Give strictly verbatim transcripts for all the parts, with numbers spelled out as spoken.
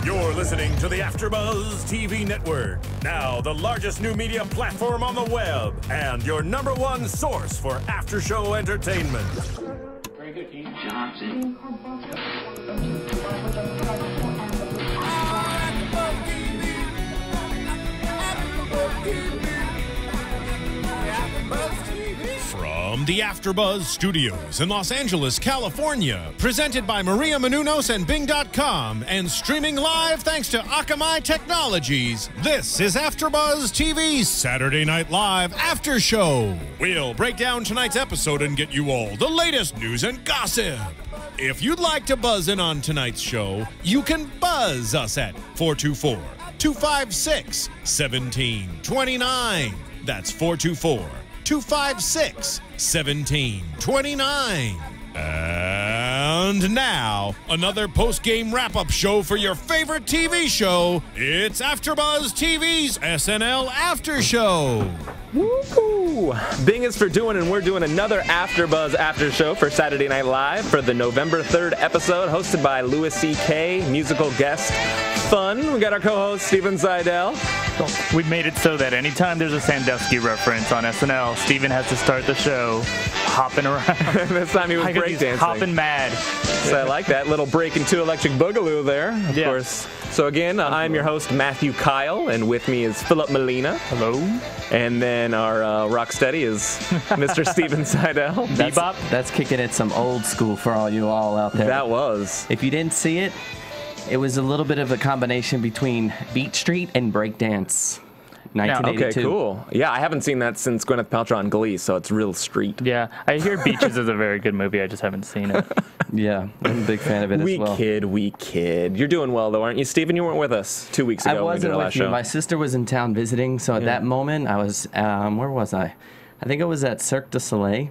You're listening to the AfterBuzz T V network. Now, the largest new media platform on the web and your number one source for after-show entertainment. Very good, Keith Johnson. From the AfterBuzz Studios in Los Angeles, California, presented by Maria Menounos and Bing dot com, and streaming live thanks to Akamai Technologies, this is AfterBuzz T V's Saturday Night Live After Show. We'll break down tonight's episode and get you all the latest news and gossip. If you'd like to buzz in on tonight's show, you can buzz us at four two four, two five six, one seven two nine. That's four two four, two five six, one seven two nine. And now, another post-game wrap-up show for your favorite T V show. It's AfterBuzz T V's S N L After Show. Woo! Bing is for doing, and we're doing another AfterBuzz After Show for Saturday Night Live for the November third episode, hosted by Louis C K, musical guest fun. We got our co-host Steven Seidel. We made it so that anytime there's a Sandusky reference on S N L, Steven has to start the show hopping around. This time he was breakdancing. Hopping mad. So I like that little break into Electric Boogaloo there, of yeah. course. So again, uh, I'm your host, Matthew Kyle, and with me is Philip Molina. Hello. And then our uh, rocksteady is Mister Steven Seidel. That's, Bebop. that's kicking it some old school for all you all out there. That was. If you didn't see it, it was a little bit of a combination between Beat Street and Breakdance. nineteen eighty-two. Okay, cool. Yeah, I haven't seen that since Gwyneth Paltrow on Glee, so it's real street. Yeah, I hear Beaches is a very good movie. I just haven't seen it. Yeah, I'm a big fan of it we as well. We kid, we kid. You're doing well, though, aren't you, Steven? You weren't with us two weeks ago. I wasn't when we did our with last you. show. My sister was in town visiting, so at Yeah. that moment, I was, um, where was I? I think I was at Cirque du Soleil.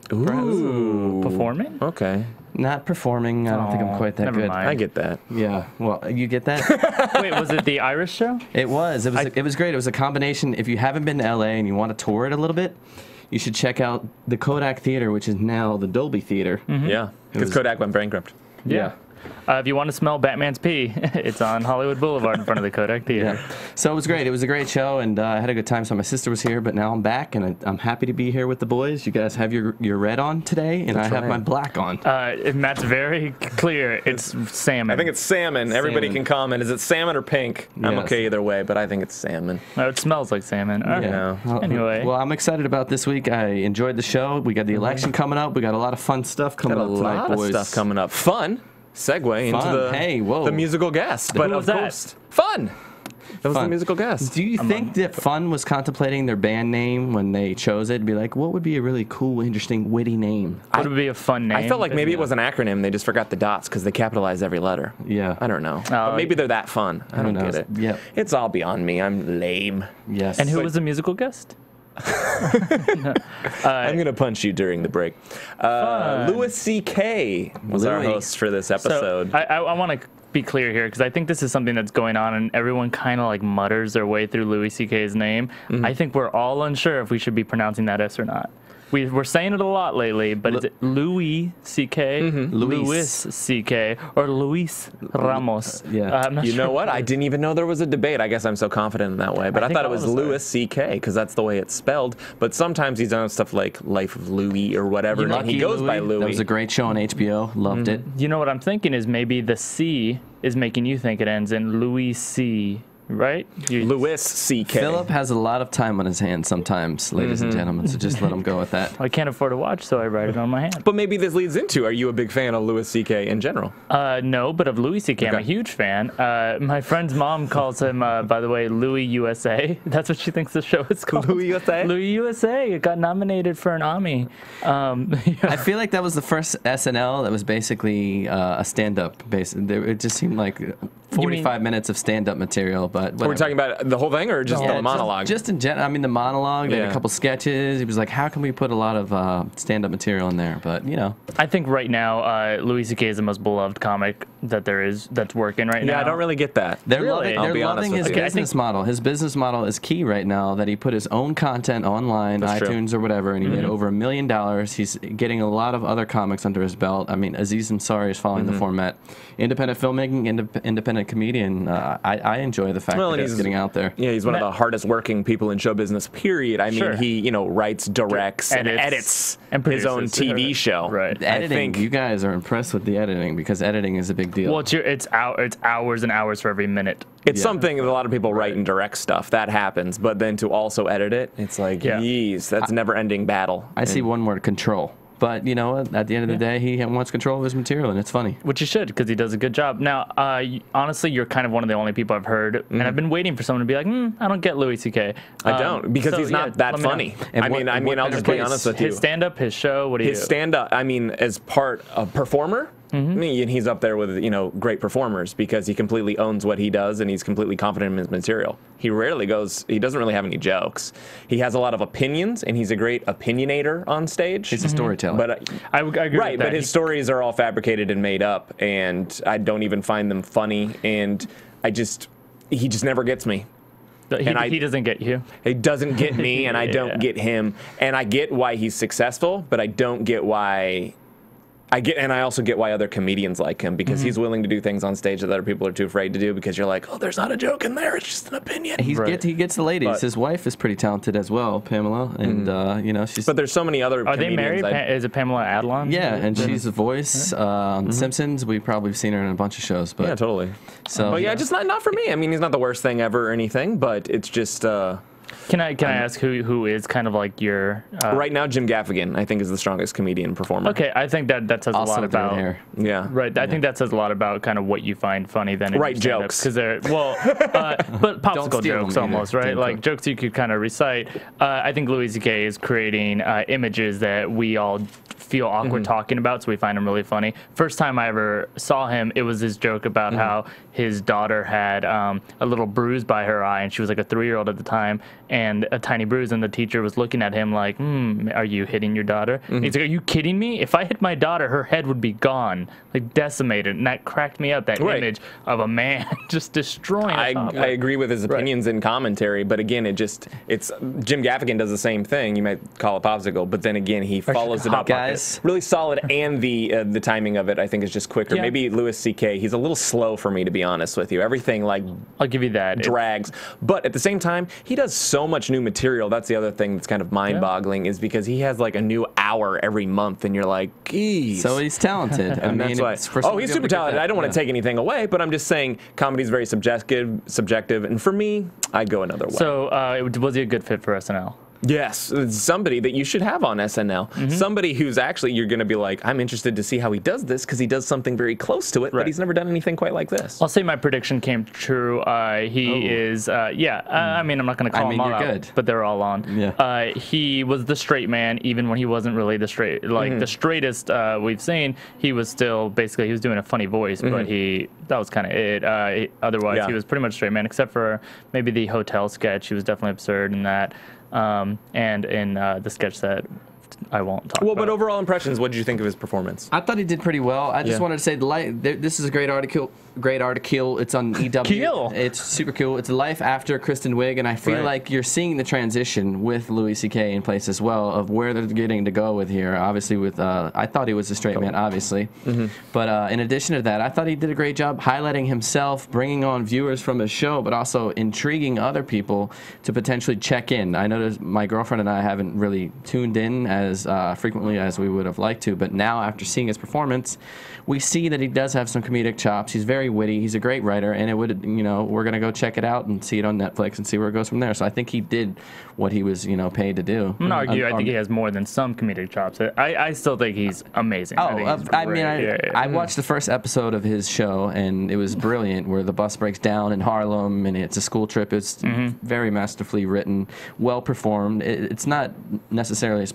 Ooh. Performing? Okay. Not performing. I don't think I'm quite that never good. mind. I get that. Yeah. Well, you get that? Wait, was it the Irish show? It was. It was. I- it was great. It was a combination. If you haven't been to L A and you want to tour it a little bit, you should check out the Kodak Theater, which is now the Dolby Theater. Mm-hmm. Yeah, because was- Kodak went bankrupt. Yeah. Uh, if you want to smell Batman's pee, it's on Hollywood Boulevard in front of the Kodak Theater. Yeah. So it was great. It was a great show, and uh, I had a good time. So my sister was here, but now I'm back, and I, I'm happy to be here with the boys. You guys have your your red on today, and That's I have right. my black on. Uh, if Matt's very clear. It's salmon. I think it's salmon. Everybody Salmon. can comment. Is it salmon or pink? I'm Yes. okay either way, but I think it's salmon. No, it smells like salmon. All right. Yeah. Well, Anyway. well, I'm excited about this week. I enjoyed the show. We got the election coming up. We got a lot of fun stuff coming Got a up tonight, lot boys. of stuff coming up. Fun. Segue into Fun. the Hey, whoa. the musical guest, but was of that? course, fun. That was the Fun. musical guest. Do you think that Fun was contemplating their band name when they chose it? Be like, what would be a really cool, interesting, witty name? What would be a fun name? I felt like maybe it was an acronym. They just forgot the dots because they capitalized every letter. Yeah. I don't know. Oh, but maybe they're that fun. I don't Who get knows? it. Yep. It's all beyond me. I'm lame. Yes. And who But- was the musical guest? I'm gonna punch you during the break. Uh, Louis C K was our Louis. host for this episode. So I, I, I want to be clear here because I think this is something that's going on, and everyone kind of like mutters their way through Louis C K's name. Mm-hmm. I think we're all unsure if we should be pronouncing that S or not. We, we're saying it a lot lately, but is it Louis C K, Mm-hmm. Louis C K, or Luis Ramos? yeah. Uh, I'm not You sure. know what? I didn't even know there was a debate. I guess I'm so confident in that way. But I I, think thought it all was of us are. Louis C K because that's the way it's spelled. But sometimes he's done stuff like Life of Louis or whatever, You and he Lucky goes by Louis. That was a great show on H B O. Loved it. You know what I'm thinking is maybe the C is making you think it ends in Louis C, right? You, Louis C K. Philip has a lot of time on his hands sometimes, ladies and gentlemen, so just let him go with that. I can't afford a watch, so I write it on my hand. But maybe this leads into, are you a big fan of Louis C K in general? Uh, no, but of Louis C K, I'm a Okay. huge fan. Uh, my friend's mom calls him, uh, by the way, Louis U S A. That's what she thinks the show is called. Louis U S A? Louis U S A. It got nominated for an Emmy. Um, I feel like that was the first S N L that was basically uh, a stand-up. Base. There- It just seemed like forty-five minutes of stand-up material, but We're talking about the whole thing or just Yeah, the monologue? Just, just in general. I mean, the monologue, they had Yeah. a couple sketches. He was like, how can we put a lot of uh, stand-up material in there? But, you know. I think right now, uh, Louis C K is the most beloved comic that there is that's working right now. yeah, I don't really get that. They're Really? loving, I'll they're be honest loving with his you. I business think- model. His business model is key right now, that he put his own content online, That's true. iTunes or whatever, and he made over a million dollars. He's getting a lot of other comics under his belt. I mean, Aziz Ansari is following Mm-hmm. the format. Independent filmmaking, indep- independent comedian. Uh, I, I enjoy the fact Well, that and he's he's- getting out there. Yeah, he's one of Matt- the hardest working people in show business, period. I mean, Sure. he, you know, writes, directs, and Edits, edits and his own produces. T V show. Right. The I editing, think you guys are impressed with the editing because editing is a big deal. Well, it's, your, it's, hour, it's hours and hours for every minute. it's Yeah. something that a lot of people write and direct stuff. That happens. But then to also edit it, it's like, Yeah. geez, that's a never ending battle. I see one word, control. But, you know, what? At the end of the day, he wants control of his material, and it's funny. Which you should, because he does a good job. Now, uh, y- honestly, you're kind of one of the only people I've heard, and I've been waiting for someone to be like, hmm, I don't get Louis C K. I Um, don't, because so, he's yeah, not that let me know. funny. And I what- mean, I what mean, I'll better just be place- honest with you. His stand-up, his show, what do you His do? stand-up, I mean, as part of performer, I mean, he's up there with, you know, great performers because he completely owns what he does and he's completely confident in his material. He rarely goes, he doesn't really have any jokes. He has a lot of opinions and he's a great opinionator on stage. He's a storyteller. But uh, I, would- I agree right, with that. but his He- stories are all fabricated and made up, and I don't even find them funny. And I just, he just never gets me. he, and I- he doesn't get you. He doesn't get me, and I Yeah. don't get him. And I get why he's successful, but I don't get why. I get, and I also get why other comedians like him because Mm-hmm. he's willing to do things on stage that other people are too afraid to do because you're like, oh, there's not a joke in there; it's just an opinion. He Right. gets he gets the ladies. But- His wife is pretty talented as well, Pamela, and uh, you know she's But there's so many other. Are they comedians married? I- Pa- Is it Pamela Adlon? yeah, and she's a voice uh, on The Simpsons. We've probably seen her in a bunch of shows, but yeah, totally. so But yeah, just not not for me. I mean, he's not the worst thing ever or anything, but it's just. Uh, Can I can I ask who who is kind of like your uh, right now, Jim Gaffigan, I think, is the strongest comedian performer. Okay, I think that that says a also lot with the red about hair. Yeah. right. I think that says a lot about kind of what you find funny then. Right jokes. because they're well, uh, but popsicle steal jokes them either, almost right, Tim like Cook. jokes you could kind of recite. Uh, I think Louis C K is creating uh, images that we all feel awkward Mm-hmm. talking about, so we find him really funny. First time I ever saw him, it was this joke about Mm-hmm. how his daughter had um, a little bruise by her eye, and she was like a three-year-old at the time, and a tiny bruise, and the teacher was looking at him like, hmm, are you hitting your daughter? Mm-hmm. He's like, are you kidding me? If I hit my daughter, her head would be gone, like decimated, and that cracked me up, that Right. image of a man just destroying a I, toddler. I agree with his opinions and commentary, but again, it just it's Jim Gaffigan does the same thing. You might call it popsicle, but then again, he follows it Hot up. Guys. Really solid, and the uh, the timing of it, I think, is just quicker. Yeah. Maybe Louis C K, he's a little slow for me, to be honest with you. Everything like I'll give you that. It- drags, but at the same time, he does so much new material. That's the other thing that's kind of mind-boggling, is because he has like a new hour every month, and you're like, geez. So he's talented. I And mean, that's why. it's for Oh, someone he's to be able super to get talented. that, I don't want yeah. to take anything away, but I'm just saying comedy is very subjective, subjective, and for me, I'd go another way. So uh, it- was he a good fit for S N L? Yes, it's somebody that you should have on S N L. Mm-hmm. Somebody who's actually, you're going to be like, I'm interested to see how he does this because he does something very close to it, but Right. he's never done anything quite like this. I'll say my prediction came true. Uh, he Oh. is, uh, yeah. Uh, I mean, I'm not going to I call mean, him all you're out, good. but they're all on. Yeah. Uh, he was the straight man, even when he wasn't really the straight, like Mm-hmm. the straightest uh, we've seen. He was still basically he was doing a funny voice, but he that was kind of it. Uh, he- otherwise, Mm-hmm. Yeah. he was pretty much straight man, except for maybe the hotel sketch. He was definitely absurd in that, um, and in uh, the sketch that I won't talk Well, about. but overall impressions, what did you think of his performance? I thought he did pretty well. I just Yeah. wanted to say the light. There, this is a great article. Great article. It's on E W. Kill. It's super cool. It's life after Kristen Wiig, and I feel Right. like you're seeing the transition with Louis C K in place as well of where they're getting to go with here. Obviously, with uh, I thought he was a straight man, obviously, but uh, in addition to that, I thought he did a great job highlighting himself, bringing on viewers from his show, but also intriguing other people to potentially check in. I noticed my girlfriend and I haven't really tuned in as uh, frequently as we would have liked to, but now after seeing his performance, we see that he does have some comedic chops. He's very witty. He's a great writer, and it would, you know, we're gonna go check it out and see it on Netflix and see where it goes from there. So I think he did what he was, you know, paid to do. I'm gonna argue. Um, I think he has more than some comedic chops. I, I still think he's amazing. Oh, I, think uh, he's I mean, great. I, Yeah, yeah. I watched the first episode of his show, and it was brilliant, where the bus breaks down in Harlem, and it's a school trip. It's Mm-hmm. very masterfully written, well performed. It, it's not necessarily his performance,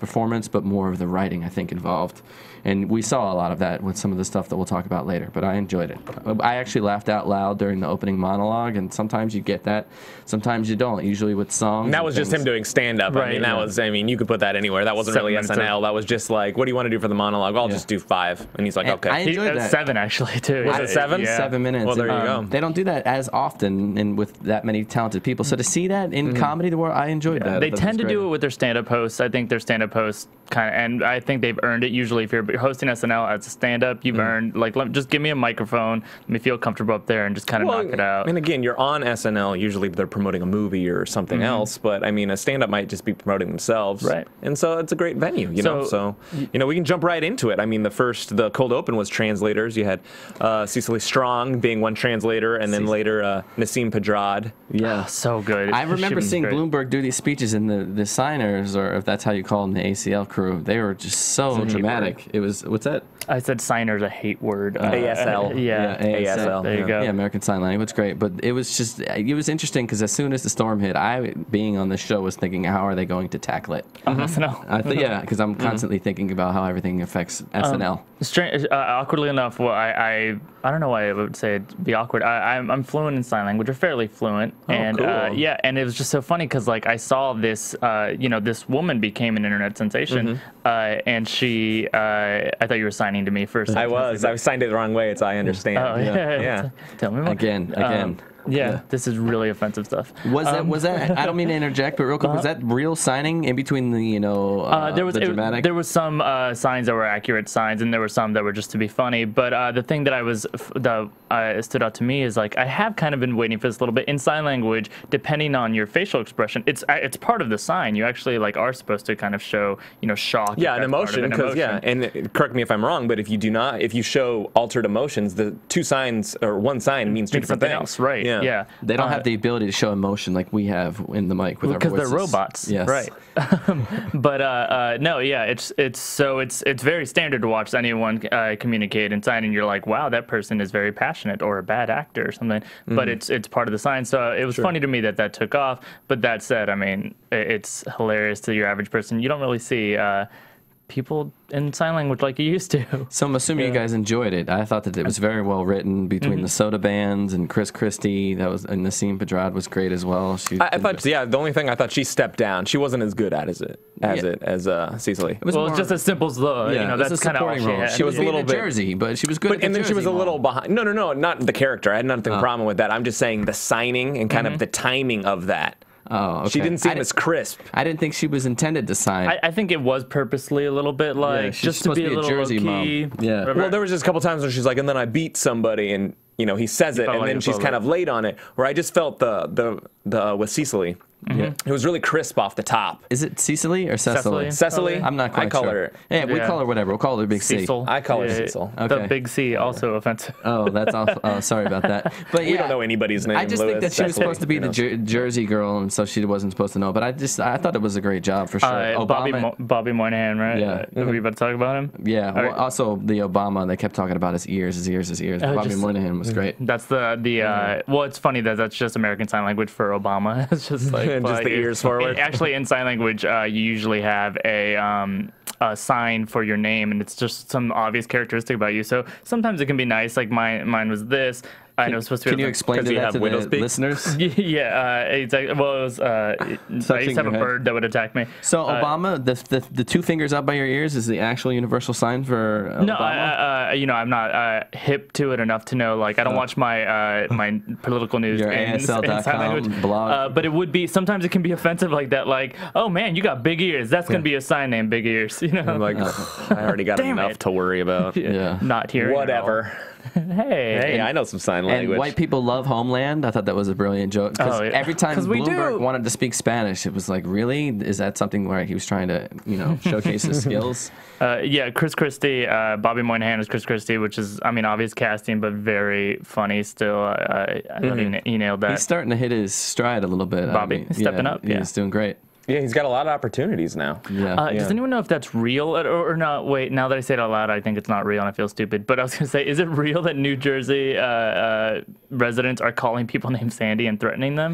but more of the writing, I think, involved. And we saw a lot of that with some of the stuff that we'll talk about later, but I enjoyed it. I actually laughed out loud during the opening monologue, and sometimes you get that, sometimes you don't, usually with songs. And that was just him doing stand-up. Right, I mean, that yeah. was, I mean, you could put that anywhere. That wasn't Seven really minutes S N L. of- That was just like, what do you want to do for the monologue? I'll Yeah. just do five. And he's like, And okay. I He- enjoyed uh, that. Seven actually too. Was it seven? Yeah. Seven minutes. Well, there you Um, go. They don't do that as often and with that many talented people. So to see that in Mm-hmm. comedy, the world, I enjoyed that. They That tend was to great. do it with their stand-up hosts. I think their stand-up hosts kind of, and I think they've earned it. Usually, if you're hosting S N L as a stand-up, you've Mm-hmm. earned like let, just give me a microphone, let me feel comfortable up there, and just kind of knock it out. And again, you're on S N L. Usually they're promoting a movie or something else. But I mean, a stand-up might just be promoting themselves. Right. And so it's a great venue, you know. So- So, you know, we can jump right into it. I mean, the first, the cold open was translators. You had uh, Cecily Strong being one translator, and then Cecily. later uh, Nassim Pedrad. Yeah. So good. I She remember was seeing great. Bloomberg do these speeches, and the, the signers, or if that's how you call them, the A C L crew, they were just so hate dramatic. It was, what's that? I said signer's a hate word. Uh, A S L. Yeah. A S L. There you yeah. go. Yeah, American Sign Language, it's great. But it was just, it was interesting because as soon as the storm hit, I, being on the show, was thinking, how are they going to tackle it? On S N L. I th- yeah, because I'm constantly thinking about how everything affects S N L. Strange, uh, awkwardly enough, well, I, I I don't know why I would say it'd be awkward. I, I'm I'm fluent in sign language, or fairly fluent, and uh, cool. yeah, and it was just so funny because like I saw this, uh, you know, this woman became an internet sensation, uh, and she, uh, I thought you were signing to me first. I was. I signed it the wrong way. It's I understand. Oh yeah. Yeah. Tell me more. Again, Um, again. yeah, this is really offensive stuff. Was that Um, was that? I don't mean to interject, but real quick, was that real signing in between the you know uh, Uh, there was the it- dramatic? there was some uh, signs that were accurate signs, and there were some that were just to be funny. But uh, the thing that I was f- that uh, stood out to me is like I have kind of been waiting for this a little bit in sign language. Depending on your facial expression, it's uh, it's part of the sign. You actually like are supposed to kind of show you know shock. Yeah, if an that's part of emotion. an Because yeah, emotion. and uh, correct me if I'm wrong, but if you do not, if you show altered emotions, the two signs or one sign means two Means different something things. else, right? Yeah. Yeah. They don't Uh, have the ability to show emotion like we have in the mic with our because voices. they're robots, Yes. right? but uh, uh, no, yeah, it's it's so it's it's very standard to watch anyone uh, communicate in sign, and you're like, wow, that person is very passionate or a bad actor or something. But it's it's part of the sign, so it was funny to me that that took off. But that said, I mean, i- it's hilarious to your average person. You don't really see uh, people in sign language like you used to. So I'm assuming you guys enjoyed it. I thought that it was very well written between Mm-hmm. the Soda Bands and Chris Christie. That was and Nassim Pedrad was great as well. She I, I did thought, it. yeah, the only thing I thought she stepped down. She wasn't as good at as it as Yeah. it as uh, Cecily. It was Well, more- it's just as simple as the yeah, you know it was that's a kind of all supporting she role. had. She was a little being a bit- Jersey, but she was good. But at the and then she was Jersey a little mom. behind. No, no, no, not the character. I had nothing problem with that. I'm just saying the signing and kind of the timing of that. Oh, okay. She didn't I seem as crisp. I didn't think she was intended to sign. I, I think it was purposely a little bit like she's just to supposed be to a be a little Jersey low-key. mom. Yeah. whatever. Well, there was just a couple times where she's like, and then I beat somebody, and you know he says it, felt and like then it she's felt kind like- of late on it. Where I just felt the the the with Cecily, Yeah. it was really crisp off the top. Is it Cecily or Cecily? Cecily. Cecily, I'm not quite I call sure. her. Yeah, we Yeah. call her whatever. We'll call her Big C. Cecil. I call her Cecil. The Okay. big C also offensive. Oh, that's all. Oh, sorry about that. But yeah, We don't know anybody's name. I just think Louis, that she was Cecily, supposed to be you the know. Jer- Jersey girl, and so she wasn't supposed to know. But I just, I thought it was a great job for sure. Uh, Bobby Mo- Bobby Moynihan, right? Yeah. Uh, Are we about to talk about him? yeah. All Well, right. also the Obama, they kept talking about his ears, his ears, his ears. Oh, Bobby just- Moynihan was great. That's the the uh, well, it's funny that that's just American Sign Language for Obama. It's just like Just but the it- ears forward. it- actually, in sign language, uh, you usually have a um, a sign for your name, and it's just some obvious characteristic about you. So sometimes it can be nice. Like mine, mine was this. I know it's supposed to be. Can you explain 'cause to you that have to the widow's peak? listeners? Yeah, uh, it's like, well, it was. Uh, I used to Touching have a your head. bird that would attack me. So Uh, Obama, the, the the two fingers up by your ears is the actual universal sign for uh, No, Obama. I, uh, you know, I'm not uh, hip to it enough to know. Like, I don't watch my uh, my political news Your in, A S L dot in sign com language. blog. Uh, but it would be sometimes it can be offensive like that. Like, oh man, you got big ears. That's gonna be a sign name, big ears. You know, I'm like, I already got Damn enough it. to worry about. Yeah. not hearing. at all. Whatever. Hey, Hey, I know some sign And language. white people love Homeland. I thought that was a brilliant joke. Because Oh, yeah. every time 'Cause we Bloomberg do. wanted to speak Spanish, it was like, really? Is that something where he was trying to, you know, showcase his skills? Uh, yeah, Chris Christie, uh, Bobby Moynihan is Chris Christie, which is, I mean, obvious casting, but very funny still. I, I, I thought he, na- he nailed that. He's starting to hit his stride a little bit. I Bobby, mean, he's stepping up, yeah. He's doing great. yeah, he's got a lot of opportunities now. Yeah. Uh, Does Yeah. anyone know if that's real or, or not? Wait, now that I say it out loud, I think it's not real and I feel stupid. But I was going to say, is it real that New Jersey uh, uh, residents are calling people named Sandy and threatening them?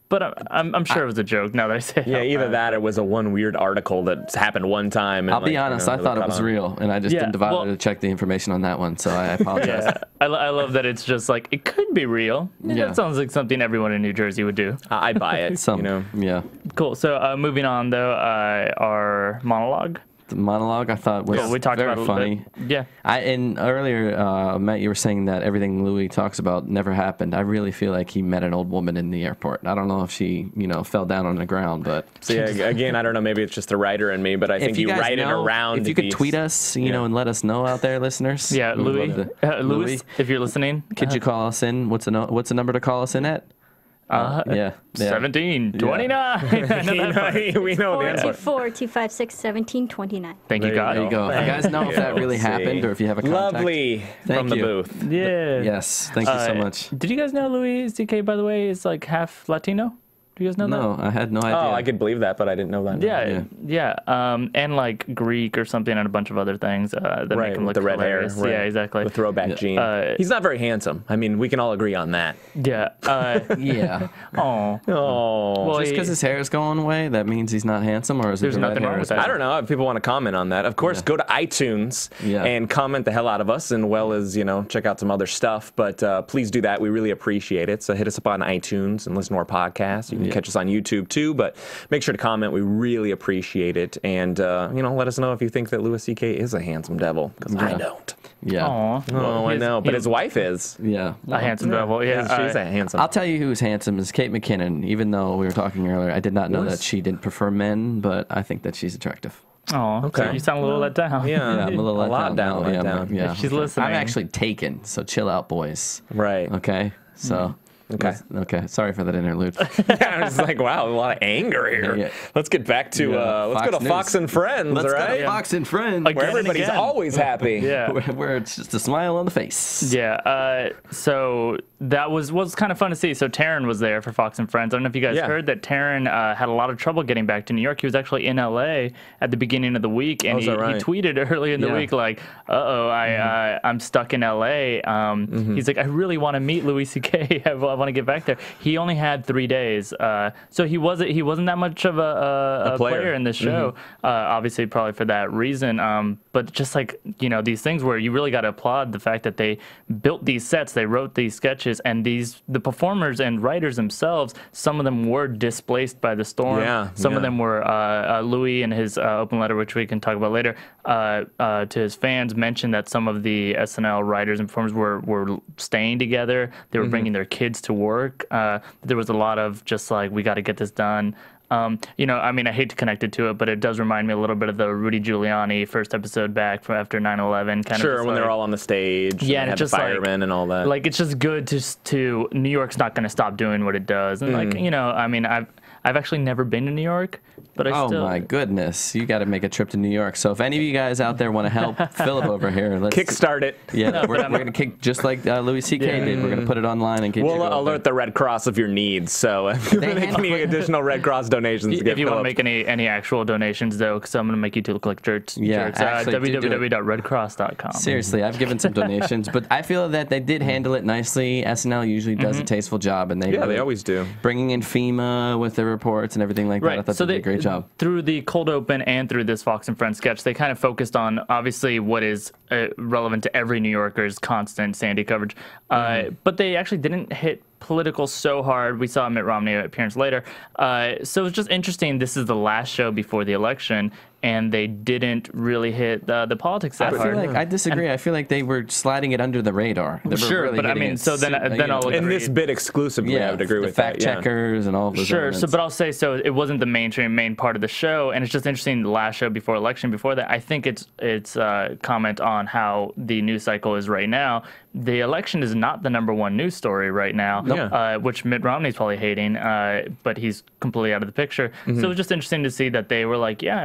But I'm, I'm, I'm sure it was a joke now that I say it. Yeah, out either loud. that or it was a one weird article that happened one time. And I'll be like, honest, you know, I really thought it caught was on. real, and I just Yeah, didn't bother well- to check the information on that one, so I apologize. Yeah, I, lo- I love that it's just like, it could be real. Yeah. That sounds like something everyone in New Jersey would do. I- I'd buy it. Some, you know. yeah. Cool. So uh, moving on, though, uh, our monologue. The monologue I thought was Cool, we talked very about it a funny. little bit. Yeah. I and earlier, uh, Matt, you were saying that everything Louis talks about never happened. I really feel like he met an old woman in the airport. I don't know if she, you know, fell down on the ground, but So yeah, again, I don't know. Maybe it's just the writer in me, but I think if you, you guys write know, it around. if you could these- tweet us, you yeah. know, and let us know out there, listeners. Yeah, we would Louis, love to- uh, Louis, if you're listening, could you call us in? What's the no, what's the number to call us in at? Uh, Yeah, yeah. seventeen, twenty-nine. I know that part. we know the answer. four two four, two five six, one seven two nine. Thank you, There you God. There you go. If you guys know if that really See. happened or if you have a contact. Lovely Thank from the you. booth. Yeah. Yes, thank you so Uh, much. Did you guys know Louis C K, by the way, is like half Latino? Do you guys know No, I had no idea. Oh, I could believe that, but I didn't know that. that? Yeah, yeah. Um, and like Greek or something, and a bunch of other things uh, that Right, make him with look the red hair. hilarious. Right. Yeah, exactly. The throwback Yeah. gene. Uh, He's not very handsome. I mean, we can all agree on that. Yeah. Uh, Yeah. oh. Oh. Well, Just he- because his hair is going away, that means he's not handsome, or is There's it the red nothing hair wrong as with that. well? I don't know if people want to comment on that. Of course, Yeah. go to iTunes Yeah. and comment the hell out of us, and well as you know, check out some other stuff. But uh, please do that. We really appreciate it. So hit us up on iTunes and listen to our podcast. You can Yeah. catch us on YouTube too. But make sure to comment. We really appreciate it, and uh, you know, let us know if you think that Louis C K is a handsome devil, because I Yeah. don't. Yeah. Aw. Oh, I He's- know, but he's his wife is. Yeah. a handsome devil. Yeah. she's, she's uh, a handsome. I'll tell you who's handsome is Kate McKinnon. Even though we were talking earlier, I did not know Was- that she didn't prefer men, but I think that she's attractive. Aw, Okay. so you sound a little let down. yeah, Yeah, I'm a little a let lot down. down, now. let yeah, down. I'm- yeah. She's okay. listening. I'm actually taken, so chill out, boys. Right. Okay. So. Okay. Okay. Sorry for that interlude. Yeah, I was like, wow, a lot of anger here. Yeah. Let's get back to Yeah, uh, let's Fox go to News. Fox and Friends, Let's all go right? to Fox and Friends, Again Where and everybody's again. always happy. Yeah. where, where it's just a smile on the face. Yeah, uh, so that was was kind of fun to see. So Taryn was there for Fox and Friends. I don't know if you guys Yeah. heard that Taryn uh, had a lot of trouble getting back to New York. He was actually in L A at the beginning of the week, and Oh, is he, that right? he tweeted early in the Yeah. week like, "Uh oh, I Mm-hmm. uh, I'm stuck in L A." Um, He's like, "I really want to meet Louis C K. I want to get back there." He only had three days, uh, so he wasn't he wasn't that much of a, a, a player. player. in this show. Uh, obviously, probably for that reason. Um, but just like you know, these things where you really got to applaud the fact that they built these sets, they wrote these sketches, and these the performers and writers themselves. Some of them were displaced by the storm. Yeah, Some of yeah. them were uh, uh, Louis in his uh, open letter, which we can talk about later, uh, uh, to his fans mentioned that some of the S N L writers and performers were were staying together. They were bringing their kids to work. Uh, there was a lot of just like we got to get this done. Um, you know, I mean, I hate to connect it to it, but it does remind me a little bit of the Rudy Giuliani first episode back from after nine eleven. Kind Sure, of when like, they're all on the stage. Yeah, and and they it's had the just like- firemen and all that. like it's just good to s- to New York's not going to stop doing what it does, and Mm. like you know, I mean, I've I've actually never been to New York, but I Oh still. my goodness, you got to make a trip to New York. So if any of you guys out there want to help Philip over here, let's Kickstart it. Yeah, we're, we're gonna kick just like uh, Louis C K Yeah. did. We're gonna put it online and get you We'll to uh, go alert the Red Cross of your needs. So if you make any additional Red Cross donations, to get If you want to Philip. make any any actual donations though, because I'm going to make you two look like jerks. Yeah, jerks. Uh, actually, do do it. w w w dot red cross dot com. Seriously, I've given some donations, but I feel that they did handle it nicely. S N L usually does Mm-hmm. a tasteful job, and they Yeah, really- they always do. bringing in FEMA with their reports and everything like that. I thought they did a great job. Through the cold open and through this Fox and Friends sketch, they kind of focused on obviously what is uh, relevant to every New Yorker's constant Sandy coverage. Uh, but they actually didn't hit political so hard. We saw Mitt Romney appearance later. Uh, so it's just interesting. This is the last show before the election, and they didn't really hit the, the politics that I feel hard. like I disagree. I feel like they were sliding it under the radar. They were Sure, really but I hitting mean, it so then- su- then you know, I'll In agree. this bit exclusively, yeah, I would agree the with fact that. yeah. checkers and all of those. Sure, elements. so but I'll say so it wasn't the mainstream main part of the show, and it's just interesting. The last show before election, before that, I think it's it's uh, comment on how the news cycle is right now. The election is not the number one news story right now, Nope. uh, which Mitt Romney's probably hating, uh, but he's completely out of the picture. Mm-hmm. So it was just interesting to see that they were like, yeah, I mean, it's not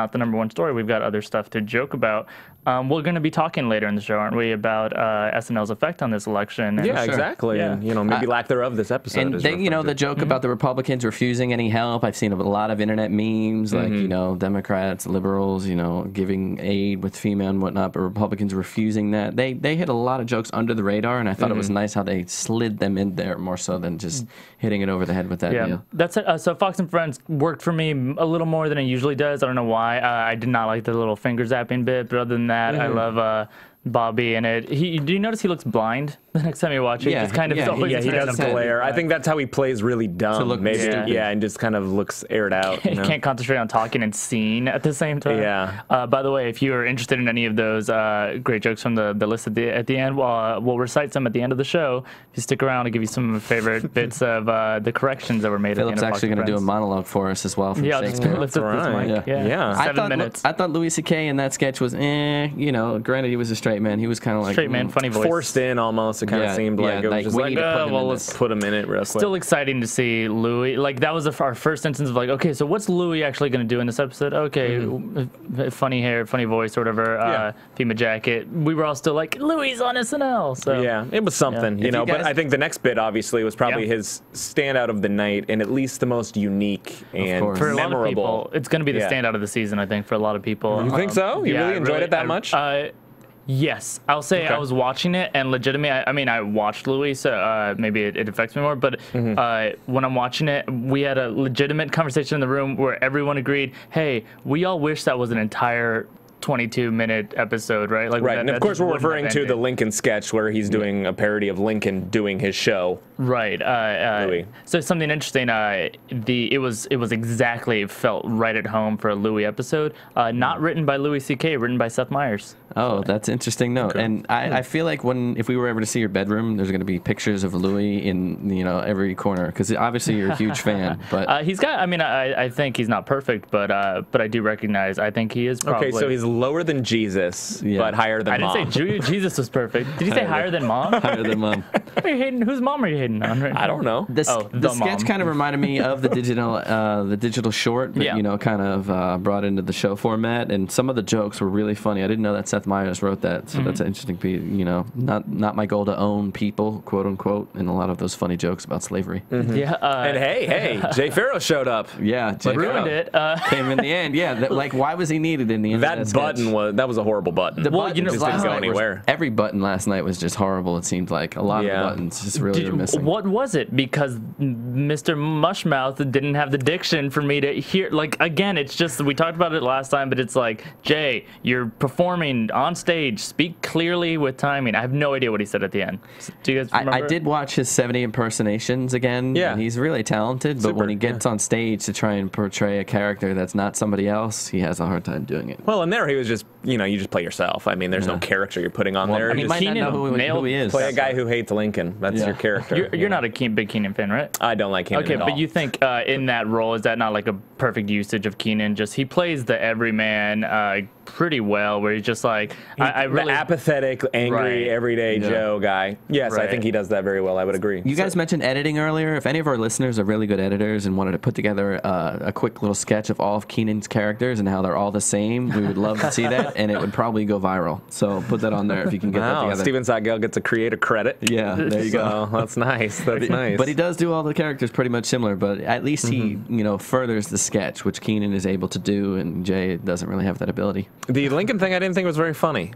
not the number one story. We've got other stuff to joke about. Um, we're going to be talking later in the show, aren't we, about uh, S N L's effect on this election? And Yeah, sure. exactly. Yeah. And, you know, maybe Uh, lack thereof this episode. And is they, you know, the reflected. joke about the Republicans refusing any help. I've seen a lot of internet memes, like, you know, Democrats, liberals, you know, giving aid with FEMA and whatnot, but Republicans refusing that. They they hit a lot of jokes under the radar, and I thought it was nice how they slid them in there more so than just hitting it over the head with that Yeah, deal. that's it. Uh, so Fox and Friends worked for me a little more than it usually does. I don't know why. Uh, I did not like the little finger zapping bit, but other than that, I love uh, Bobby in it. He, do you notice he looks blind the next time you watch it? Yeah, He's kind of yeah, always Yeah, he does Exactly. glare. I think that's how he plays really dumb. look Maybe, stupid. yeah, and just kind of looks aired out. He You know? can't concentrate on talking and seeing at the same time. Yeah. Uh, by the way, if you are interested in any of those uh, great jokes from the, the list at the at the end, we'll, uh, we'll recite some at the end of the show. If you stick around, I'll give you some of my favorite bits of uh, the corrections that were made. Philip's at the end of actually Fox and going to do a Friends. monologue for us as well. From Yeah, I'll just Shakespeare. lift up That's this right. mic. Yeah. Yeah, Yeah. I seven thought, minutes. I thought Louis C K in that sketch was, eh, you know, granted he was a straight man. He was kind of like Straight man, mm, funny voice. Forced in almost. It kind of Yeah, seemed yeah, like it was like, just we like, need to put oh, him well, in let's this. put him in it real quick. Still exciting to see Louis. Like that was a, our first instance of like, okay, so what's Louis actually going to do in this episode? Okay, uh, funny hair, funny voice, or whatever. Yeah. Uh, FEMA jacket. We were all still like, Louis is on S N L. So Yeah, it was something, Yeah. you If know. you But guys- I think the next bit obviously was probably Yeah. his standout of the night, and at least the most unique and course. for a lot of memorable. people, it's going to be the Yeah. standout of the season. I think for a lot of people. You think so? You really enjoyed it that I- much? Uh, Yes, I'll say Okay. I was watching it and legitimately. I, I mean, I watched Louis, so uh, maybe it, it affects me more. But Mm-hmm. uh, when I'm watching it, we had a legitimate conversation in the room where everyone agreed, "Hey, we all wish that was an entire twenty-two minute episode, right?" Like, Right, that- and that of course just we're wouldn't have referring to the ended. Lincoln sketch where he's doing a parody of Lincoln doing his show. Right. Uh, uh, Louis. So something interesting. Uh, the it was it was exactly it felt right at home for a Louis episode. Uh, not written by Louis C K, written by Seth Meyers. Oh, that's interesting note. And I, I feel like when if we were ever to see your bedroom, there's going to be pictures of Louis in you know every corner because obviously you're a huge fan. But Uh, he's got. I mean, I, I think he's not perfect, but uh, but I do recognize. I think he is probably. Okay, so he's lower than Jesus, Yeah. but higher than I didn't Mom. say Ju- Jesus was perfect. Did you say higher than mom? higher than mom. Are you hating? Whose mom are you hating on? Right I don't know. The, s- Oh, the, the sketch mom. kind of reminded me of the digital, uh, the digital short, but Yeah. you know, kind of uh, brought into the show format. And some of the jokes were really funny. I didn't know that Seth Meyers wrote that, so Mm-hmm. that's an interesting piece. You know, not not my goal to own people, quote unquote, and a lot of those funny jokes about slavery. Yeah. Uh, And hey, hey, Jay Farrow showed up. Yeah, Jay ruined Farrow it. Uh, came in the end. Yeah, that, like why was he needed in the end? of That sketch? button was that was a horrible button. The Well, buttons you know, just didn't last go night was- anywhere. every button last night was just horrible. It seemed like a lot Yeah. of the buttons just really Did- were missing. What was it? Because Mister Mushmouth didn't have the diction for me to hear. Like again, it's just we talked about it last time, but it's like Jay, you're performing on stage. Speak clearly with timing. I have no idea what he said at the end. Do you guys remember? I, I did watch his seventy impersonations again. Yeah. And he's really talented, but Super, when he gets on stage to try and portray a character that's not somebody else, he has a hard time doing it. Well, and there he was just, you know, you just play yourself. I mean, there's no Yeah. character you're putting on there. he You might just not know who, nailed- who he is. play a guy who hates Lincoln. That's Yeah. your character. You're, you're not a Keen, big Keenan fan, right? I don't like him Okay, at all. but you think uh, in that role, is that not like a perfect usage of Keenan? Just he plays the everyman uh, pretty well, where he's just like, I, I really. the apathetic, angry, Right. everyday Yeah. Joe guy. Yes, I Right. think he does that very well. I would agree. You guys mentioned editing earlier. If any of our listeners are really good editors and wanted to put together uh, a quick little sketch of all of Keenan's characters and how they're all the same, we would love to see that, and it would probably go viral. So put that on there if you can get that Wow, together. Steven Seagal gets a creator credit. Yeah, there you go. So that's nice. That's nice. But he does do all the characters pretty much similar, but at least he, you know, furthers the sketch, which Keenan is able to do, and Jay doesn't really have that ability. The Lincoln thing I didn't think was very funny.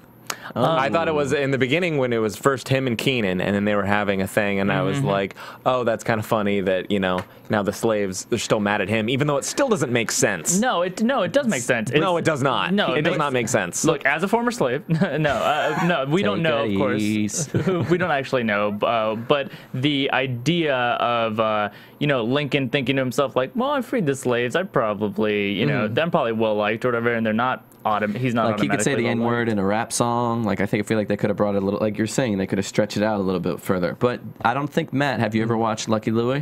I thought it was in the beginning when it was first him and Keenan, and then they were having a thing, and I was like, oh, that's kind of funny that, you know, now the slaves, they're still mad at him, even though it still doesn't make sense. No, it no, it does make sense. No, It's- it does not. No, it, it does makes- not make sense. Look, as a former slave, no, uh, no, we don't Take know, it of course. easy. We don't actually know, uh, but the idea of uh, you know Lincoln thinking to himself like, well, I freed the slaves, I probably, you know, them probably well liked or whatever, and they're not autom- He's not Like he could say the automatically N well-liked. word in a rap song. Like I think I feel like they could have brought it a little. Like you're saying, they could have stretched it out a little bit further. But I don't think Matt. Have you ever watched Lucky Louie?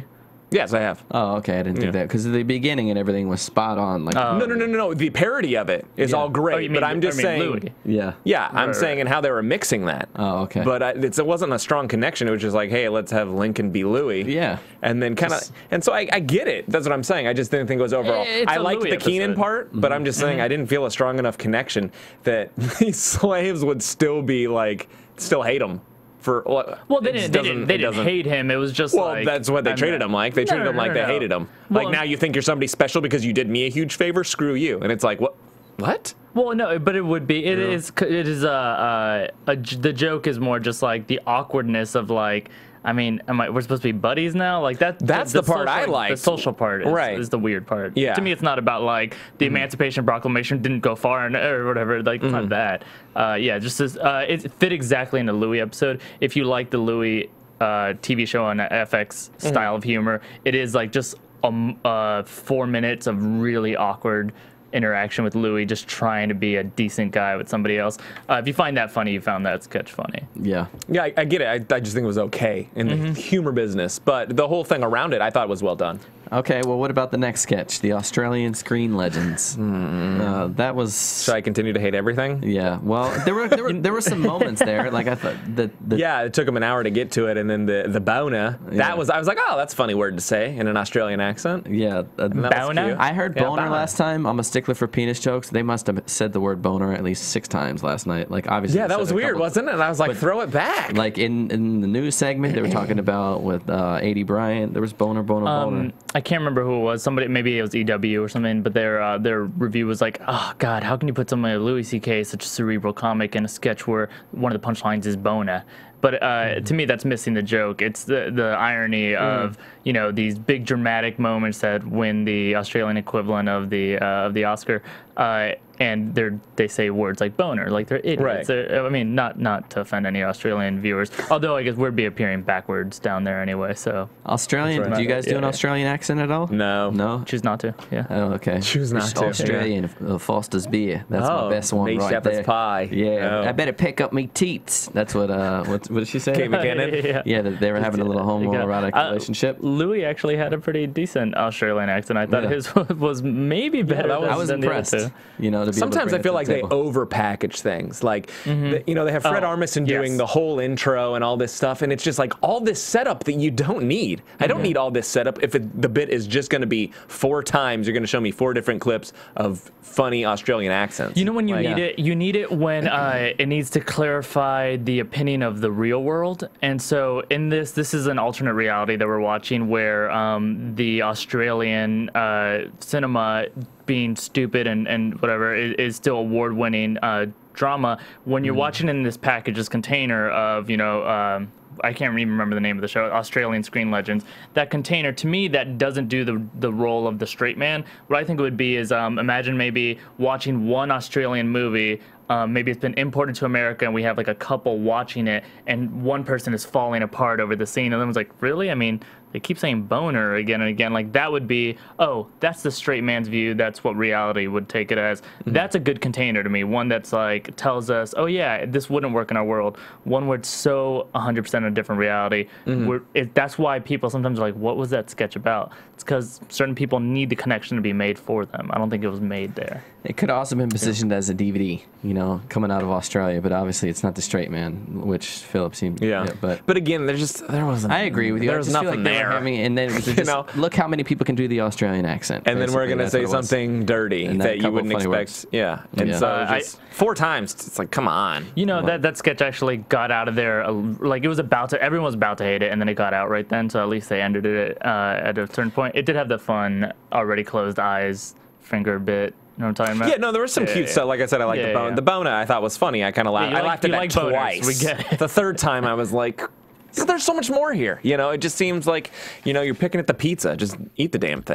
Yes, I have. Oh, okay. I didn't Yeah. think that because the beginning and everything was spot on. Like, Oh. No, no, no, no, no. The parody of it is Yeah. all great, Oh, you but mean- I'm just I mean saying. Louis. yeah, Yeah, I'm right, saying right. and how they were mixing that. Oh, okay. But I, it's, it wasn't a strong connection. It was just like, hey, let's have Lincoln be Louis. Yeah. And then kind of, Just- and so I, I get it. That's what I'm saying. I just didn't think it was overall. It's I a liked Louis the Keenan episode. part, but I'm just saying I didn't feel a strong enough connection that these slaves would still be like, still hate him for. Well, they it didn't. just They doesn't- didn't, they it didn't doesn't- hate him. It was just Well, like that's what they I'm treated not- him like. They No, treated no, him no, like no, they no. hated him. Well, Like now you think you're somebody special because you did me a huge favor. Screw you. And it's like what? What? Well, no, but it would be. It is. It is. Uh, uh, a j the joke is more just like the awkwardness of like. I mean, am I? We're supposed to be buddies now. Like that. That's the part I social- liked. The social part is, Right. is the weird part. Yeah. To me, it's not about like the Emancipation Proclamation didn't go far and, or whatever. Like it's not that. Uh, yeah, just as, uh, it fit exactly in a Louis episode. If you like the Louis uh, T V show on F X style of humor, it is like just um, uh, four minutes of really awkward interaction with Louis just trying to be a decent guy with somebody else. Uh, if you find that funny, you found that sketch funny. yeah. Yeah, I, I get it. I, I just think it was okay in the humor business, but the whole thing around it, I thought was well done. Okay, well, what about the next sketch, the Australian Screen Legends? Uh, that was. Should I continue to hate everything? Yeah. Well, there were there were there were some moments there. Like I thought the, the Yeah, it took him an hour to get to it, and then the the bona. Yeah. That was I was like, oh, that's a funny word to say in an Australian accent. yeah. uh, And that was Bona? cute. I heard Yeah, boner last time. I'm a stickler for penis jokes. They must have said the word boner at least six times last night. Like obviously. Yeah, they that said was it a weird, couple- wasn't it? And I was like, but- throw it back. Like in, in the news segment, they were talking about with uh, A D Bryant. There was boner, boner, boner. Um, I can't remember who it was. Somebody, maybe it was E W or something. But their uh, their review was like, "Oh God, how can you put somebody like Louis C K, such a cerebral comic, in a sketch where one of the punchlines is bona?" But uh, to me, that's missing the joke. It's the the irony of you know these big dramatic moments that win the Australian equivalent of the uh, of the Oscar, uh, and they they say words like boner, like they're idiots. Right. They're- I mean, not not to offend any Australian viewers, although I guess we'd be appearing backwards down there anyway. So Australian. That's right. Do you guys do Yeah, an yeah. Australian accent at all? No. No. choose not to. Yeah. Oh, okay. Choose not Just to. Australian uh, Foster's beer. That's Oh, my best one May right Shepherd's there. pie. Yeah. Oh. I better pick up me teats. That's what. Uh. What, what did she say? Kate McKinnon. yeah. Yeah, that they were having a little homoerotic Uh, relationship. Louis actually had a pretty decent Australian accent. I thought Yeah. his was maybe better that was- than, I was than impressed. the other two. You know, to be Sometimes I able to feel bring like it to they the table. overpackage things. Like, the, you know, they have Fred Oh, Armisen doing yes. the whole intro and all this stuff, and it's just like all this setup that you don't need. I don't need all this setup if it, the bit is just going to be four times. You're going to show me four different clips of funny Australian accents. You know when you Like, need yeah. it? You need it when uh, it needs to clarify the opinion of the real world. And so in this, this is an alternate reality that we're watching where um, the Australian uh, cinema being stupid and, and whatever is, is still award-winning uh, drama. When you're watching in this package, this container of, you know, um, I can't even remember the name of the show, Australian Screen Legends. That container, to me, that doesn't do the the role of the straight man. What I think it would be is um, imagine maybe watching one Australian movie. Um, maybe it's been imported to America and we have like a couple watching it and one person is falling apart over the scene and then was like, really? I mean, they keep saying boner again and again. Like that would be, oh, that's the straight man's view. That's what reality would take it as. Mm-hmm. That's a good container to me. One that's like tells us, oh yeah, this wouldn't work in our world. One where it's so one hundred percent a different reality. Mm-hmm. Where it, that's why people sometimes are like, what was that sketch about? It's because certain people need the connection to be made for them. I don't think it was made there. It could have also been positioned as a D V D, you know, coming out of Australia, but obviously it's not the straight man, which Philip seemed. Yeah. but but again, there's just there wasn't. I agree with you. There I was just feel nothing like they were there. having, and then it was You just, know? look how many people can do the Australian accent. And then we're basically. gonna That's say what it was. something dirty And that that you couple wouldn't funny expect. words. Yeah. And Yeah. so Uh, I- just four times, it's like, come on. You know, that, that sketch actually got out of there, uh, like it was about to, everyone was about to hate it, and then it got out right then, so at least they ended it uh, at a certain point. It did have the fun, already closed eyes, finger bit, you know what I'm talking about? Yeah, no, there was some Yeah, cute yeah. stuff. Like I said, I like Yeah, the bone. yeah. The Bona I thought was funny. I kind of laughed. you I like- laughed at you that like boners. twice. We get it. The third time, I was like, there's so much more here. You know, it just seems like, you know, you're picking at the pizza. Just eat the damn thing.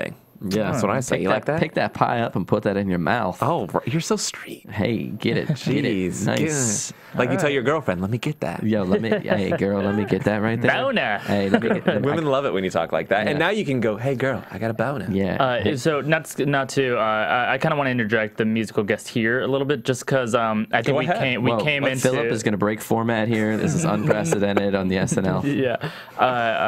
Yeah, That's what I say. Pick You like that? Pick that pie up and put that in your mouth. Oh, you're so street. Hey, get it. Get Jeez, it. Nice. good. Like you tell your girlfriend, let me get that. Yo, let me. Hey, girl, let me get that right there. Boner. Hey, let me get that. Women love it when you talk like that. Yeah. And now you can go, hey, girl, I got a boner. Yeah. Uh, Hey, so not not to uh, I, I kind of want to interject the musical guest here a little bit, just because um, I think Go we ahead. came we whoa, came what, into Philip is going to break format here. This is unprecedented on the S N L. yeah. Uh,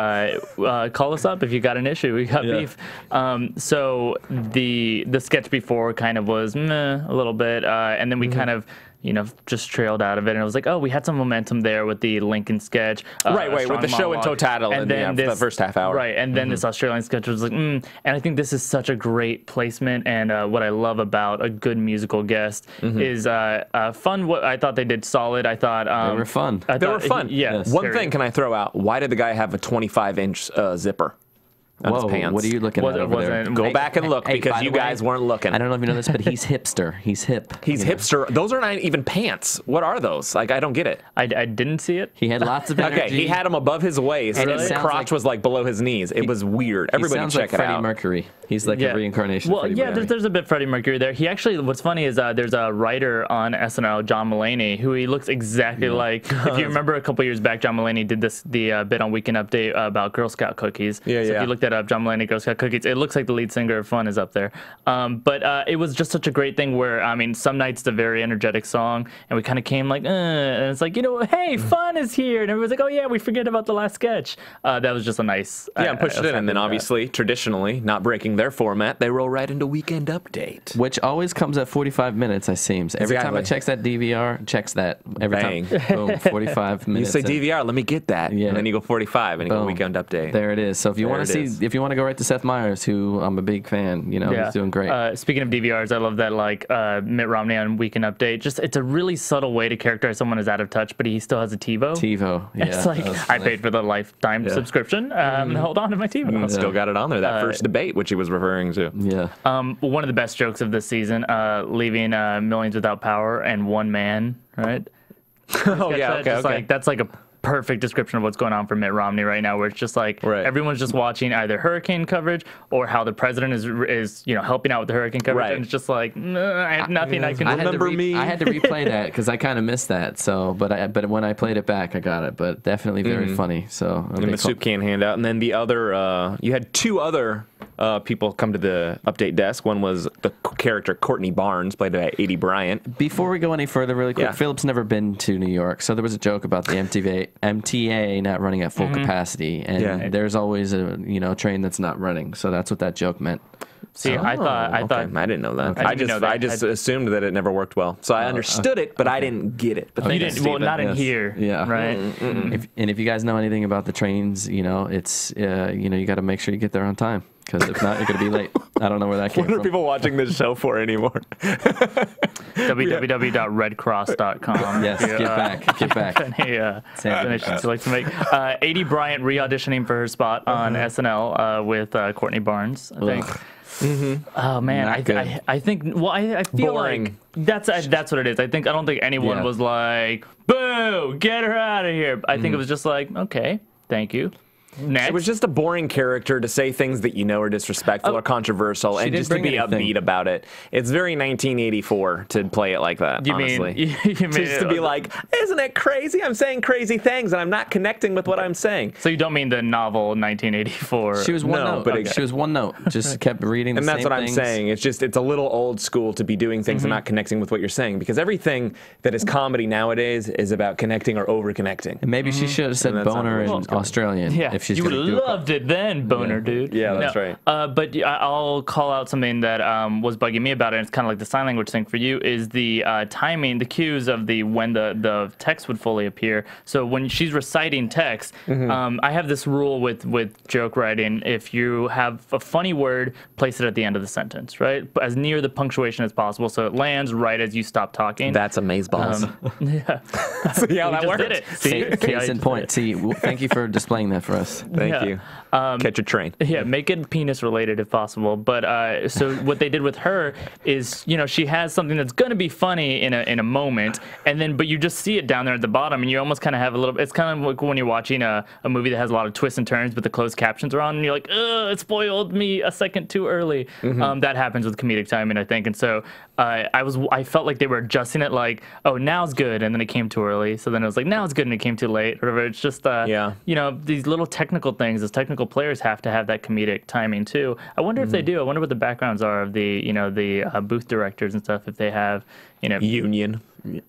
uh, uh, call us up if you got an issue. We got Yeah. beef. Um, so the the sketch before kind of was meh, a little bit, uh, and then we Mm-hmm. kind of. You know, just trailed out of it, and it was like, oh, we had some momentum there with the Lincoln sketch, uh, Right, a right, with strong the show in monologue. totality, and yeah, then for the this, first half hour. right, and then this Australian sketch was like, mm. and I think this is such a great placement, and uh, what I love about a good musical guest is uh, uh, fun. What I thought they did solid. I thought um, They were fun. I They thought were fun. he- yeah. Yes. One very- thing can I throw out? Why did the guy have a twenty-five inch uh, zipper on Whoa, his pants? what are you looking Was at it- over there? wasn't- Go Hey, back and look Hey, because by you the way, guys weren't looking. I don't know if you know this, but he's hipster. He's hip. He's you know. hipster. Those are not even pants. What are those? Like, I don't get it. I, I didn't see it. He had lots of energy. Okay, he had them above his waist, And and it his sounds crotch like- was like below his knees. It was weird. He Everybody sounds check like it Freddie out. Mercury. He's like a reincarnation Well, of Freddie yeah, Mercury. there's, there's a bit Freddie Mercury there. He actually, what's funny is uh, there's a writer on S N L, John Mulaney, who he looks exactly like. If you remember a couple years back, John Mulaney did this the uh, bit on Weekend Update uh, about Girl Scout cookies. Yeah, so yeah. if you look that up, John Mulaney, Girl Scout cookies, it looks like the lead singer of Fun is up there. Um, but uh, it was just such a great thing where, I mean, some nights it's a very energetic song, and we kind of came like, uh, and it's like, you know, hey, Fun is here, and everyone's like, oh yeah, we forget about the last sketch. Uh, that was just a nice. Yeah, I- and pushed I was it in. And then happy with that. obviously, traditionally, not breaking their format, they roll right into Weekend Update. Which always comes at forty-five minutes, I seems. Every time I Exactly. checks that D V R, checks that. Every Bang. time. Boom, forty-five You minutes. say in. D V R, let me get that. Yeah. And then you go forty-five and you go Boom. Weekend Update. There it is. So if you There want it to is. see, if you want to go right to Seth Meyers, who I'm a big fan, you know, he's doing great. Uh, speaking of D V Rs, I love that like uh, Mitt Romney on Weekend Update. Just it's a really subtle way to characterize someone as out of touch, but he still has a TiVo. TiVo. Yeah, It's like that was I funny. paid for the lifetime Yeah. subscription. Um, Hold on to my TiVo. And Still got it on there. That Uh, first debate, which he was referring to. Yeah. Um, one of the best jokes of this season, uh, leaving uh, millions without power and one man. Right? Oh, Catch yeah, that? okay, Just okay. Like, that's like a perfect description of what's going on for Mitt Romney right now, where it's just like Right. everyone's just watching either hurricane coverage or how the president is is you know helping out with the hurricane coverage, Right. and it's just like "Nah, I have nothing I can I do. had to Remember re- me? I had to replay that because I kind of missed that. So, but I, but when I played it back, I got it. But definitely very funny. So, a And big the soup can handout. And then the other, uh, you had two other uh, people come to the update desk. One was the c- character Courtney Barnes, played by Adie Bryant. Before we go any further, really quick, Yeah. Philip's never been to New York, so there was a joke about the M T V, M T A not running at full capacity, and Yeah. there's always a you know train that's not running. So that's what that joke meant. See, I thought I okay. thought I didn't know that. I I, didn't just know that. I just I- assumed that it never worked well. So I understood it, but I didn't get it. But you thank didn't. Stephen. Well, not in Yes. here. Yeah. Right. If, and if you guys know anything about the trains, you know it's uh, you know you got to make sure you get there on time because if not, you're gonna be late. I don't know where that came What are from. people watching this show for anymore? w w w dot red cross dot com. Yes, get back, get back. Any uh, Sam, donations you'd like to make? Uh, Adie Bryant re-auditioning for her spot on Uh-huh. S N L uh, with uh, Courtney Barnes. I think. Oh man, Not I, good. I I think well I, I feel Boring. like that's I, that's what it is. I think I don't think anyone Yeah. was like boo, get her out of here. I think it was just like okay, thank you. Next. It was just a boring character to say things that you know are disrespectful or controversial, and didn't just to bring be anything. upbeat about it. It's very nineteen eighty-four to play it like that. you honestly. mean you, you mean just to be like, isn't it crazy? I'm saying crazy things, and I'm not connecting with what I'm saying. so you don't mean the novel nineteen eighty-four? She was one No, note. but it- She was one note. Just kept reading. The And that's same what I'm things. saying. It's just it's a little old school to be doing things and not connecting with what you're saying, because everything that is comedy nowadays is about connecting or over connecting. And maybe she should have said And that's not boner the way in it's going. Australian. Yeah, if she's you would gonna have do a- loved it then, boner dude. Yeah, that's No, right. Uh, but I- I'll call out something that um, was bugging me about it. And it's kind of like the sign language thing for you is the uh, timing, the cues of the when the the text would fully appear. So when she's reciting text, Mm-hmm. um, I have this rule with with joke writing: if you have a funny word, place it at the end of the sentence, right, as near the punctuation as possible, so it lands right as you stop talking. That's amazeballs. Um, yeah. See how We that just works? did it. See, Case, See how case you in did point. it. See, w- thank you for displaying that for us. Yes. Thank Yeah. you. Um, Catch a train. Yeah, make it penis related if possible. But uh, so what they did with her is, you know, she has something that's going to be funny in a in a moment, and then but you just see it down there at the bottom, and you almost kind of have a little. It's kind of like when you're watching a, a movie that has a lot of twists and turns, but the closed captions are on, and you're like, ugh, it spoiled me a second too early. Mm-hmm. Um, that happens with comedic timing, I think, and so uh, I was I felt like they were adjusting it, like, oh, now's good, and then it came too early, so then it was like, now it's good, and it came too late, or whatever. It's just uh, Yeah. you know, these little technical things, as technical players have to have that comedic timing too. I wonder if they do. I wonder what the backgrounds are of the, you know, the uh, booth directors and stuff. If they have, you know, Union.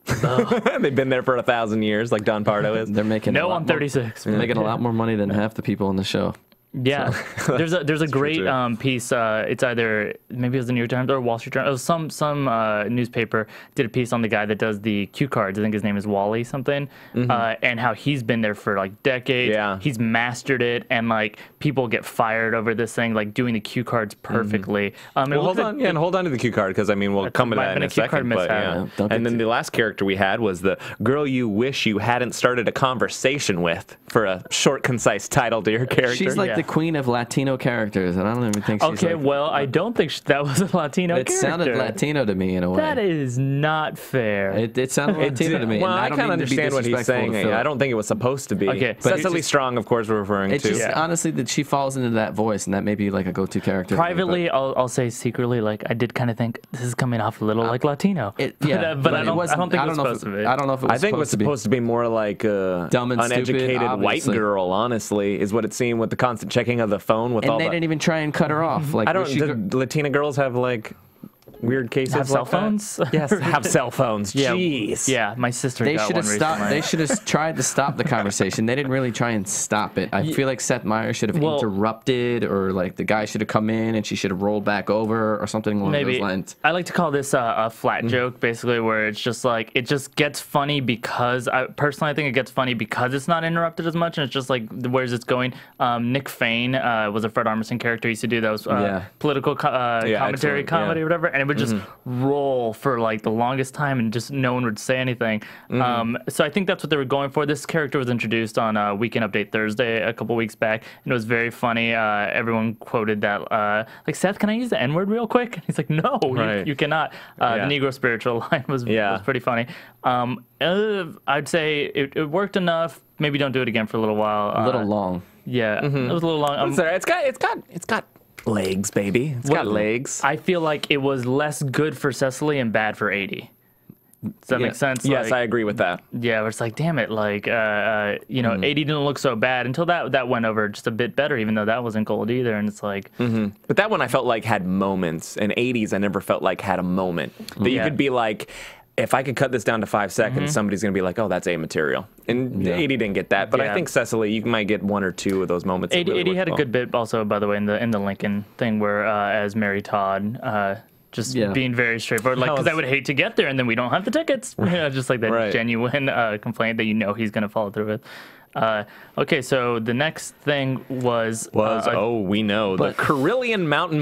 They've been there for a thousand years, like Don Pardo is. They're making a no, lot I'm more- thirty-six. They're making a lot more money than half the people in the show. Yeah, there's a there's a great too. um, piece. Uh, it's either maybe it was the New York Times or Wall Street Journal. It was some some uh, newspaper did a piece on the guy that does the cue cards. I think his name is Wally something, Mm-hmm. uh, and how he's been there for like decades. Yeah. He's mastered it, and like people get fired over this thing, like doing the cue cards perfectly. Um, it Well, hold looks on, like- yeah, and hold on to the cue card because I mean we'll That come to might that have in been a a cue card second. But mishap. yeah, Yeah, don't and get then too- the last character we had was the girl you wish you hadn't started a conversation with for a short, concise title to your character. She's like Yeah. the queen of Latino characters, and I don't even think she's Okay, like, well, I don't think sh- that was a Latino it character. sounded Latino to me in a way. That is not fair. It, it sounded Latino to me. Well, and I, I don't kind of mean to be understand what he's disrespectful saying. to Philip. I don't think it was supposed to be. Okay, but but Cecily it's- Strong, of course, we're referring It's to. just honestly that she falls into that voice, and that may be like a go-to character. to me, but- Privately, I'll, I'll say secretly, like I did kind of think this is coming off a little like Latino. It, but, yeah, uh, but, I it don't. I wasn't- don't think it was know if supposed to be. I don't know if it was I think it was supposed to be. supposed to be more like a Dumb and stupid, uneducated white obviously. girl. Honestly, is what it seemed with the constant checking of the phone with And all they the. didn't even try and cut her off. Like I don't. was she Do go- Latina girls have like weird cases? Have cell like that? phones? Yes, have cell phones. yeah, Jeez. yeah. My sister They got should one have stopped. recently. They should have tried to stop the conversation. They didn't really try and stop it. I feel like Seth Meyers should have Well- interrupted, or like the guy should have come in and she should have rolled back over, or something along Maybe those lines. I like to call this uh, a flat Mm. joke, basically, where it's just like it just gets funny because I personally I think it gets funny because it's not interrupted as much, and it's just like where's it's going. Um, Nick Fain uh, was a Fred Armisen character. He used to do those uh, Yeah. political co- uh, Yeah, commentary, excellent, comedy, yeah. or whatever, and it would just roll for like the longest time, and just no one would say anything. Um, so I think that's what they were going for. This character was introduced on uh, Weekend Update Thursday a couple weeks back, and it was very funny. Uh, everyone quoted that, uh, like, Seth, can I use the N word real quick? And he's like, no, Right. you, you cannot. Uh, Yeah. The Negro spiritual line was, Yeah. was pretty funny. Um, uh, I'd say it, it worked enough. Maybe don't do it again for a little while. A little Uh, long. Yeah, it was a little long. Um, It's, all right. it's got. It's got. It's got legs, baby. It's got Well, legs. I feel like it was less good for Cecily and bad for eighty. Does that Yeah. make sense? yes, Like- I agree with that. Yeah, where it's like, damn it, like, uh, uh, you know, eighty didn't look so bad until that that went over just a bit better, even though that wasn't gold either. And it's like, But that one I felt like had moments. And eighties I never felt like had a moment that you Yeah. could be like, if I could cut this down to five seconds, somebody's gonna be like, "Oh, that's A material." And Yeah. eighty didn't get that, but I Yeah. think Cecily, you might get one or two of those moments. that eighty, really eighty worked had a well. good bit also, by the way, in the in the Lincoln thing where uh, as Mary Todd. Uh, just Yeah. being very straightforward, like, because I would hate to get there and then we don't have the tickets. You know, just like that Right. genuine uh, complaint that you know he's going to follow through with. Uh, okay, so the next thing was Was uh, oh we know the Carillion Mountain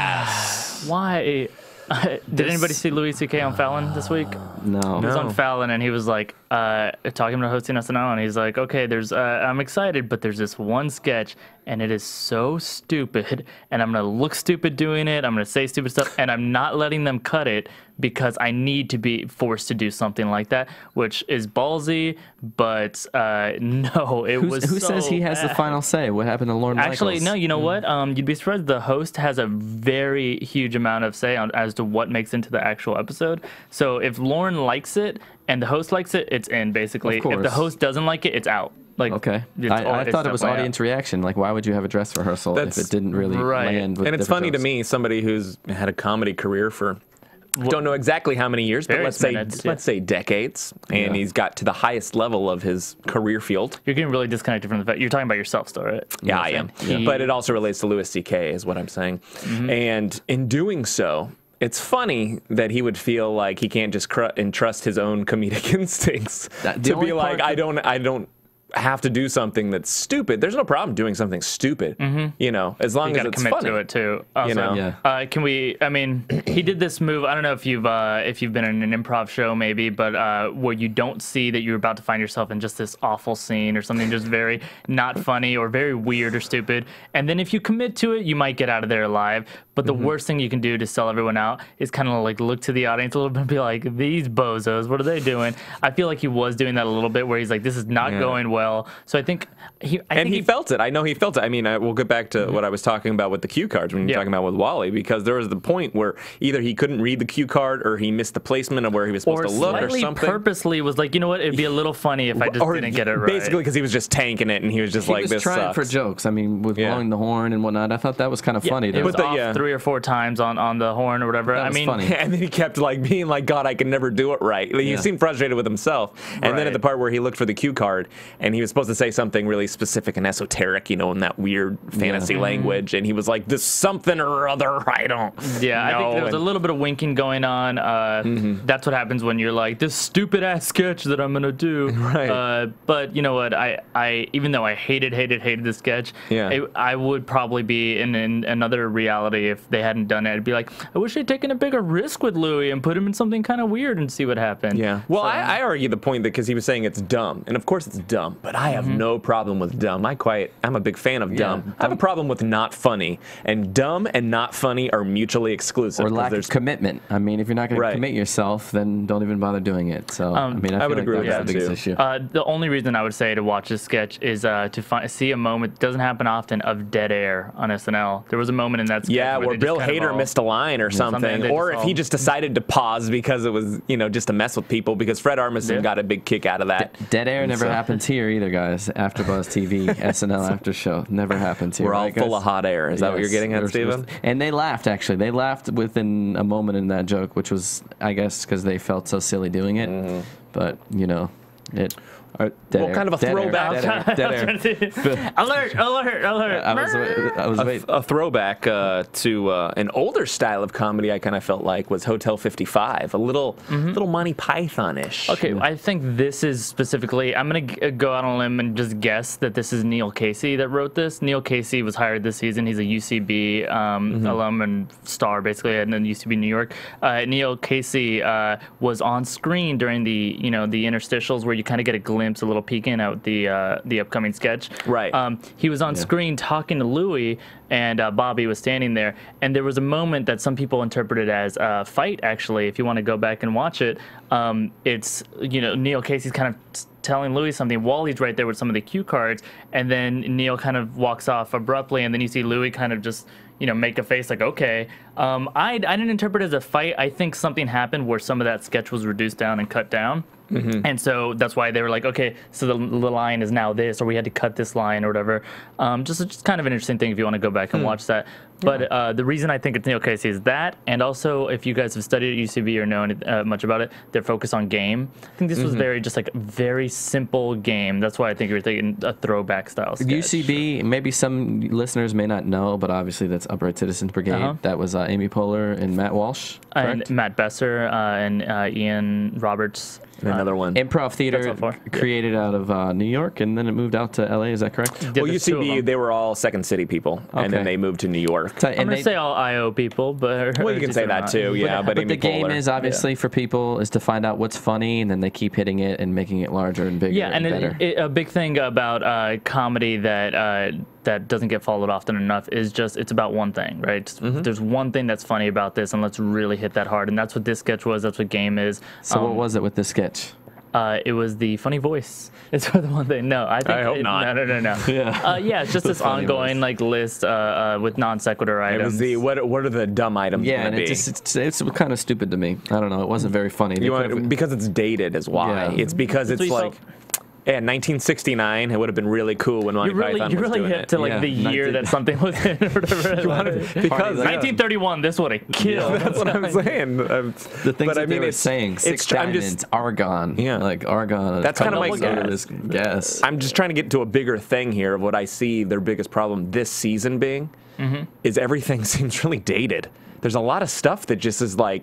Pass. why did anybody see Louis C K on Fallon this week? No. He was No. on Fallon and he was like uh, talking about hosting S N L, and he's like, okay, there's uh, I'm excited, but there's this one sketch and it is so stupid, and I'm gonna look stupid doing it. I'm gonna say stupid stuff, and I'm not letting them cut it because I need to be forced to do something like that, which is ballsy. But uh, no, it Who's- was. who so says he has the bad. final say? What happened to Lorne Actually, Michaels? no. You know what? Um, you'd be surprised. The host has a very huge amount of say on as to what makes into the actual episode. So if Lauren likes it and the host likes it, it's in basically. Of If the course. host doesn't like it, it's out. Like Okay. it's I, all- I it's thought it was definitely audience reaction. Like, why would you have a dress rehearsal That's- if it didn't really right. land with And it's different funny to jokes? me, somebody who's had a comedy career for don't know exactly how many years, but Various let's say minutes, yeah. let's say decades, and Yeah. he's got to the highest level of his career field. You're getting really disconnected from the fact you're talking about yourself, still, right? Yeah, I am. Yeah. But it also relates to Louis C K, is what I'm saying. And in doing so, it's funny that he would feel like he can't just cr- entrust his own comedic instincts That- the to only be like, part I that- don't, I don't. have to do something that's stupid. There's no problem doing something stupid, mm-hmm. you know, as long you as gotta it's commit funny. to it too. Also, you know, Yeah. uh, can we? I mean, he did this move. I don't know if you've uh, if you've been in an improv show maybe, but uh, where you don't see that you're about to find yourself in just this awful scene or something just very not funny or very weird or stupid, and then if you commit to it, you might get out of there alive. But the Mm-hmm. worst thing you can do to sell everyone out is kind of like look to the audience a little bit and be like, these bozos, what are they doing? I feel like he was doing that a little bit where he's like, this is not Yeah. going well. So I think he, I and think he felt it. I know he felt it. I mean, I, we'll get back to Mm-hmm. what I was talking about with the cue cards when you're Yeah. talking about with Wally, because there was the point where either he couldn't read the cue card or he missed the placement of where he was supposed or to look or slightly something. purposely was like, you know what, it'd be a little funny if I just or didn't get it right. basically because he was just tanking it and he was just He like, was this trying sucks. for jokes. I mean, with Yeah. blowing the horn and whatnot, I thought that was kind of funny. It Though. was But the- off yeah. three or four times on, on the horn or whatever. That I was mean, funny. And then he kept like being like, God, I can never do it right. Like, He Yeah. seemed frustrated with himself. And then Right. at the part where he looked for the cue card and he was supposed to say something really specific and esoteric, you know, in that weird fantasy Yeah. language, and he was like, this something or other, I don't yeah, I think know. there was a And- little bit of winking going on. Uh, Mm-hmm. That's what happens when you're like, this stupid ass sketch that I'm gonna do. Right. Uh, but you know what? I, I even though I hated, hated, hated the sketch, Yeah. it, I would probably be in, in another reality if they hadn't done it. I'd be like, I wish they'd taken a bigger risk with Louis and put him in something kind of weird and see what happened. Yeah. Well, So- I, I argue the point that because he was saying it's dumb, and of course it's dumb, but I have no problem with dumb. I quite, I'm a big fan of dumb. I have a problem with not funny, and dumb and not funny are mutually exclusive. or 'cause lack there's of commitment. I mean, if you're not going Right. to commit yourself, then don't even bother doing it. So, I mean, I, I feel would like agree that with was that the biggest too. issue. Uh, the only reason I would say to watch this sketch is uh, to fi- see a moment, doesn't happen often, of dead air on S N L. There was a moment in that sketch yeah, where where they just Bill kind of Hader all- missed a line or something something, they or just if he all- just decided to pause because it was, you know, just to mess with people, because Fred Armisen Yeah. got a big kick out of that. Dead air And never so- happens here either, guys. AfterBuzz T V, S N L After Show never happens here. We're all right, full guys? of hot air. Is that what you're Yes, getting at, we're- Steven? And they laughed, actually. They laughed within a moment in that joke, which was, I guess, because they felt so silly doing it. Mm-hmm. But, you know, it. Dead Well, air, kind of a dead air, throwback. Dead air. Dead air. alert! Alert! Alert! I was, I was A, waiting. a throwback uh, to uh, an older style of comedy I kind of felt like was Hotel fifty-five, a little little Monty Python-ish. Okay, I think this is specifically. I'm gonna g- go out on a limb and just guess that this is Neil Casey that wrote this. Neil Casey was hired this season. He's a U C B um, alum and star, basically, and then U C B New York. Uh, Neil Casey uh, was on screen during the you know the interstitials where you kind of get a glimpse, a little peek in at the uh, the upcoming sketch. Right. Um, he was on screen talking to Louis, and uh, Bobby was standing there, and there was a moment that some people interpreted as a fight. Actually, if you want to go back and watch it, um, it's you know Neil Casey's kind of t- telling Louis something. Wally's right there with some of the cue cards, and then Neil kind of walks off abruptly, and then you see Louis kind of just you know make a face like okay. Um, I I didn't interpret it as a fight. I think something happened where some of that sketch was reduced down and cut down. Mm-hmm. And so that's why they were like, okay, so the, the line is now this, or we had to cut this line or whatever. Um, just, just kind of an interesting thing if you want to go back and Hmm. watch that. But uh, the reason I think it's Neil Casey is that, and also if you guys have studied at U C B or know any, uh, much about it, their focus on game. I think this was Mm-hmm. very just like a very simple game. That's why I think you were thinking a throwback style sketch. U C B, maybe some listeners may not know, but obviously that's Upright Citizens Brigade. Uh-huh. That was uh, Amy Poehler and Matt Walsh, and correct? Matt Besser uh, and uh, Ian Roberts. And another one. Improv theater That's all four. created out of uh, New York, and then it moved out to L A. Is that correct? Yeah, Well, there's two of U C B, them. they were all Second City people, and then Okay. they moved to New York. So- I'm and gonna they- say all I O people, but Well, you can just say they're that not. too, yeah. But, But Amy the game Poehler. is obviously for people is to find out what's funny, and then they keep hitting it and making it larger and bigger Yeah, and and it, better. it, a big thing about uh, comedy that uh, that doesn't get followed often enough is just it's about one thing, right? Mm-hmm. There's one thing that's funny about this, and let's really hit that hard. And that's what this sketch was. That's what game is. so what Um, was it with this sketch? Uh, it was the funny voice. It's the one thing. No, I think. I hope it- not. No, no, no, no. Yeah. Uh, yeah, it's just The this funny ongoing voice. like list uh, uh, with non sequitur It items. was the what? What are the dumb items Yeah, going and to it be? just it's, it's kind of stupid to me. I don't know. It wasn't very funny. They You could've- want, because it's dated is why. Yeah. It's because That's it's what you like, yeah, nineteen sixty-nine. It would have been really cool when Monty You're really, Python you're was really doing hit it. to like Yeah, the year nineteen that something was in or whatever. because nineteen thirty-one, this would have killed. that's what I'm saying. Um, the things but that I mean, they were it's, saying, six it's tr- I'm diamonds, just argon. Yeah. like argon. That's kinda my- this gas. I'm just trying to get to a bigger thing here of what I see their biggest problem this season being Mm-hmm. is everything seems really dated. There's a lot of stuff that just is like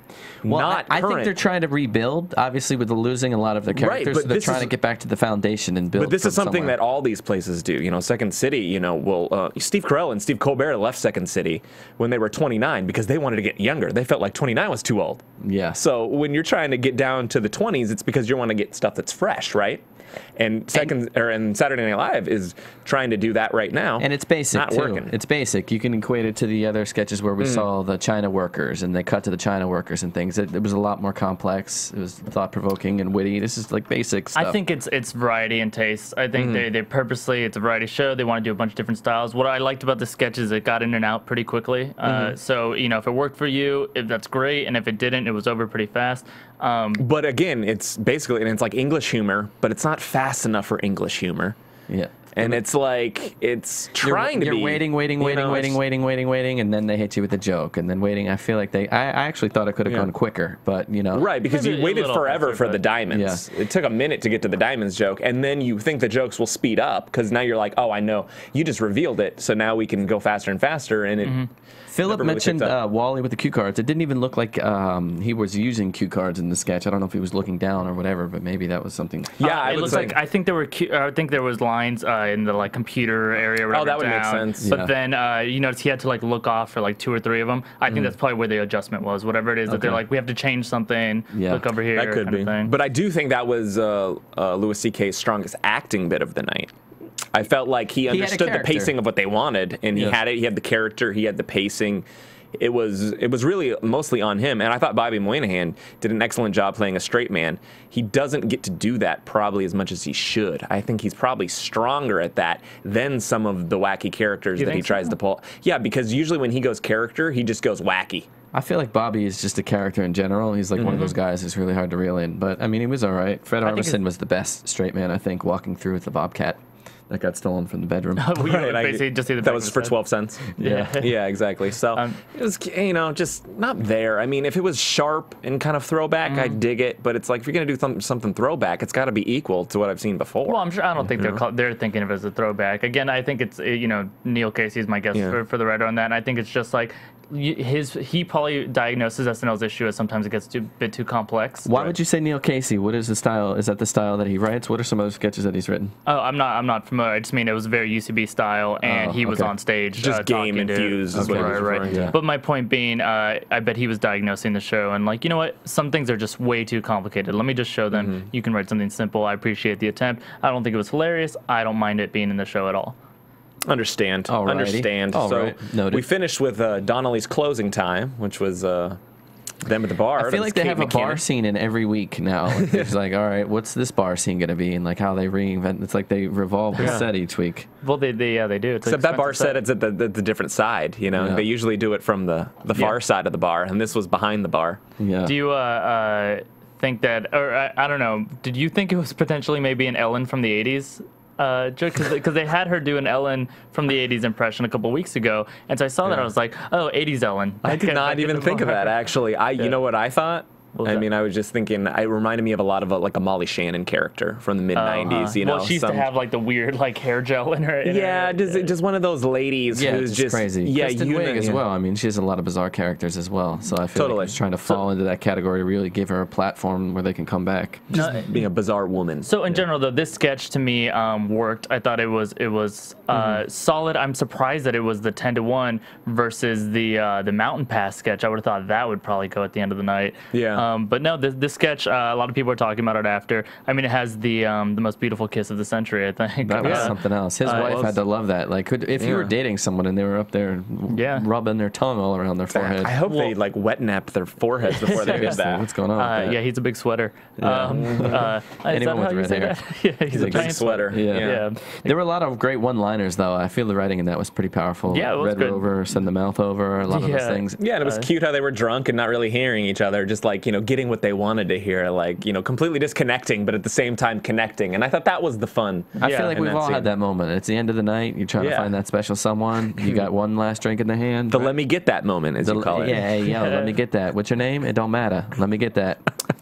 Well, not I, I think current. they're trying to rebuild, obviously, with the losing a lot of their characters. Right, but so they're this trying is- to get back to the foundation and build. But this from is something somewhere. that all these places do. You know, Second City, you know, well, uh, Steve Carell and Steve Colbert left Second City when they were twenty-nine because they wanted to get younger. They felt like twenty-nine was too old. Yeah. So when you're trying to get down to the twenties, it's because you want to get stuff that's fresh, right? And second or and Saturday Night Live is trying to do that right now. And it's basic not too. working. It's basic. You can equate it to the other sketches where we Mm. saw the China workers and they cut to the China workers and things. It, it was a lot more complex. It was thought provoking and witty. This is like basic stuff. I think it's it's variety and taste. I think Mm-hmm. they, they purposely, it's a variety show. They want to do a bunch of different styles. What I liked about the sketch is it got in and out pretty quickly. Uh, Mm-hmm. so, you know, if it worked for you, if that's great. And if it didn't, it was over pretty fast. Um, But again, it's basically, and it's like English humor, but it's not fast enough for English humor. yeah. And it's like, it's You're, trying to you're be. waiting, waiting, you waiting, know, waiting, it's- waiting, waiting, waiting, and then they hit you with a joke, and then waiting. I feel like they. I, I actually thought it could have Yeah. gone quicker, but you know. Right, because Maybe you a waited little forever faster, for the but- diamonds. It took a minute to get to the diamonds joke, and then you think the jokes will speed up because now you're like, oh, I know. You just revealed it, so now we can go faster and faster, and it. Philip never really mentioned picked up. uh, Wally with the cue cards. It didn't even look like um, he was using cue cards in the sketch. I don't know if he was looking down or whatever, but maybe that was something. Yeah, uh, I it would looks think. like I think there were cu- uh, I think there was lines uh, in the like computer area. Where Oh, that would make down. sense. But Yeah. then uh, you notice he had to like look off for like two or three of them. I think that's probably where the adjustment was. Whatever it is that they're Okay. like, we have to change something. Yeah. Look over here. That could kind be. Of thing. But I do think that was uh, uh, Louis C K's strongest acting bit of the night. I felt like he had a understood the character. pacing of what they wanted, and he Yes. had it. He had the character. He had the pacing. It was it was really mostly on him, and I thought Bobby Moynihan did an excellent job playing a straight man. He doesn't get to do that probably as much as he should. I think he's probably stronger at that than some of the wacky characters You that he think so? tries to pull. Yeah, because usually when he goes character, he just goes wacky. I feel like Bobby is just a character in general. He's like one of those guys who's really hard to reel in. But I mean, he was all right. Fred think Armisen it's- was the best straight man, I think, walking through with the Bobcat that got stolen from the bedroom. we Right, I- basically just see the that back was of his for head. twelve cents. Yeah. yeah, exactly. So Um, it was, you know, just not there. I mean, if it was sharp and kind of throwback, Mm. I'd dig it. But it's like if you're gonna do something, something throwback, it's got to be equal to what I've seen before. Well, I'm sure. I don't think they're call, they're thinking of it as a throwback. Again, I think it's uh, you know Neil Casey is my guess Yeah. for, for the writer on that, and I think it's just like y- his he probably diagnoses S N L's issue as sometimes it gets too bit too complex. Why would you say Neil Casey? What is the style? Is that the style that he writes? What are some other sketches that he's written? Oh, I'm not I'm not familiar. I just mean it was very U C B style, and Oh, he was okay. on stage Just uh, game talking to- infused is what he right, was right. referring to. But my point being, uh, I bet he was diagnosing the show and like, you know what? Some things are just way too complicated. Let me just show them. Mm-hmm. You can write something simple. I appreciate the attempt. I don't think it was hilarious. I don't mind it being in the show at all. Understand. Alrighty. Understand. Alright. So Noted. we finished with uh, Donnelly's closing time, which was uh, them at the bar. I That feel was like they Kate have a bar McKinnon. scene in every week now. It's like, all right, what's this bar scene going to be? And like how they reinvent. It's like they revolve the Yeah. set each week. Well, they, they yeah they do. It's an Except that bar expensive said it's at the, the, the different side. You know, Yeah. they usually do it from the, the far Yeah. side of the bar, and this was behind the bar. Yeah. Do you uh, uh, think that, or I, I don't know, did you think it was potentially maybe an Ellen from the eighties? Because uh, they had her do an Ellen from the eighties impression a couple weeks ago, and so I saw that I was like, oh, eighties Ellen. I did Back- not back even at the think of bar. that, actually. I, Yeah. You know what I thought? What was I that? mean, I was just thinking, it reminded me of a lot of a, like a Molly Shannon character from the mid nineties. Uh-huh. You know, well, she used some- to have like the weird like hair gel in her. In yeah, her, just, just one of those ladies Yeah, who's just, just crazy. Yeah, Kristen uni- Wiig as yeah. well. I mean, she has a lot of bizarre characters as well. So I feel Totally. like he's trying to fall into that category to really give her a platform where they can come back. No, Being a bizarre woman. So in general, though, this sketch to me um, worked. I thought it was it was uh, Mm-hmm. solid. I'm surprised that it was the ten to one versus the uh, the Mountain Pass sketch. I would have thought that would probably go at the end of the night. Yeah. Um, but no, this, this sketch, uh, a lot of people are talking about it after. I mean, it has the um, the most beautiful kiss of the century. I think. That was Uh, something else. His uh, wife was- had to love that. Like, could, if you were Yeah. dating someone and they were up there Yeah. rubbing their tongue all around their forehead. I hope they Well- like wet nap their foreheads before they did Seriously, that. what's going on? Uh, with that? yeah, he's a big sweater. Yeah. Um, uh, is Anyone that with how you red say hair. that? Yeah, he's, He's a a big giant sweater. Yeah. Yeah. There were a lot of great one-liners, though. I feel the writing in that was pretty powerful. Yeah, it was Red good. Rover, send the mouth over, a lot of Yeah. those things. Yeah, and it was Uh, cute how they were drunk and not really hearing each other, just like, you know, getting what they wanted to hear, like, you know, completely disconnecting, but at the same time connecting. And I thought that was the fun. I Yeah, feel like in we've that all scene. had that moment. It's the end of the night. You're trying to Yeah. find that special someone. You got one last drink in the hand. The let me get that moment, as The- you call it. Yeah, hey, yo, let me get that. What's your name? It don't matter. Let me get that.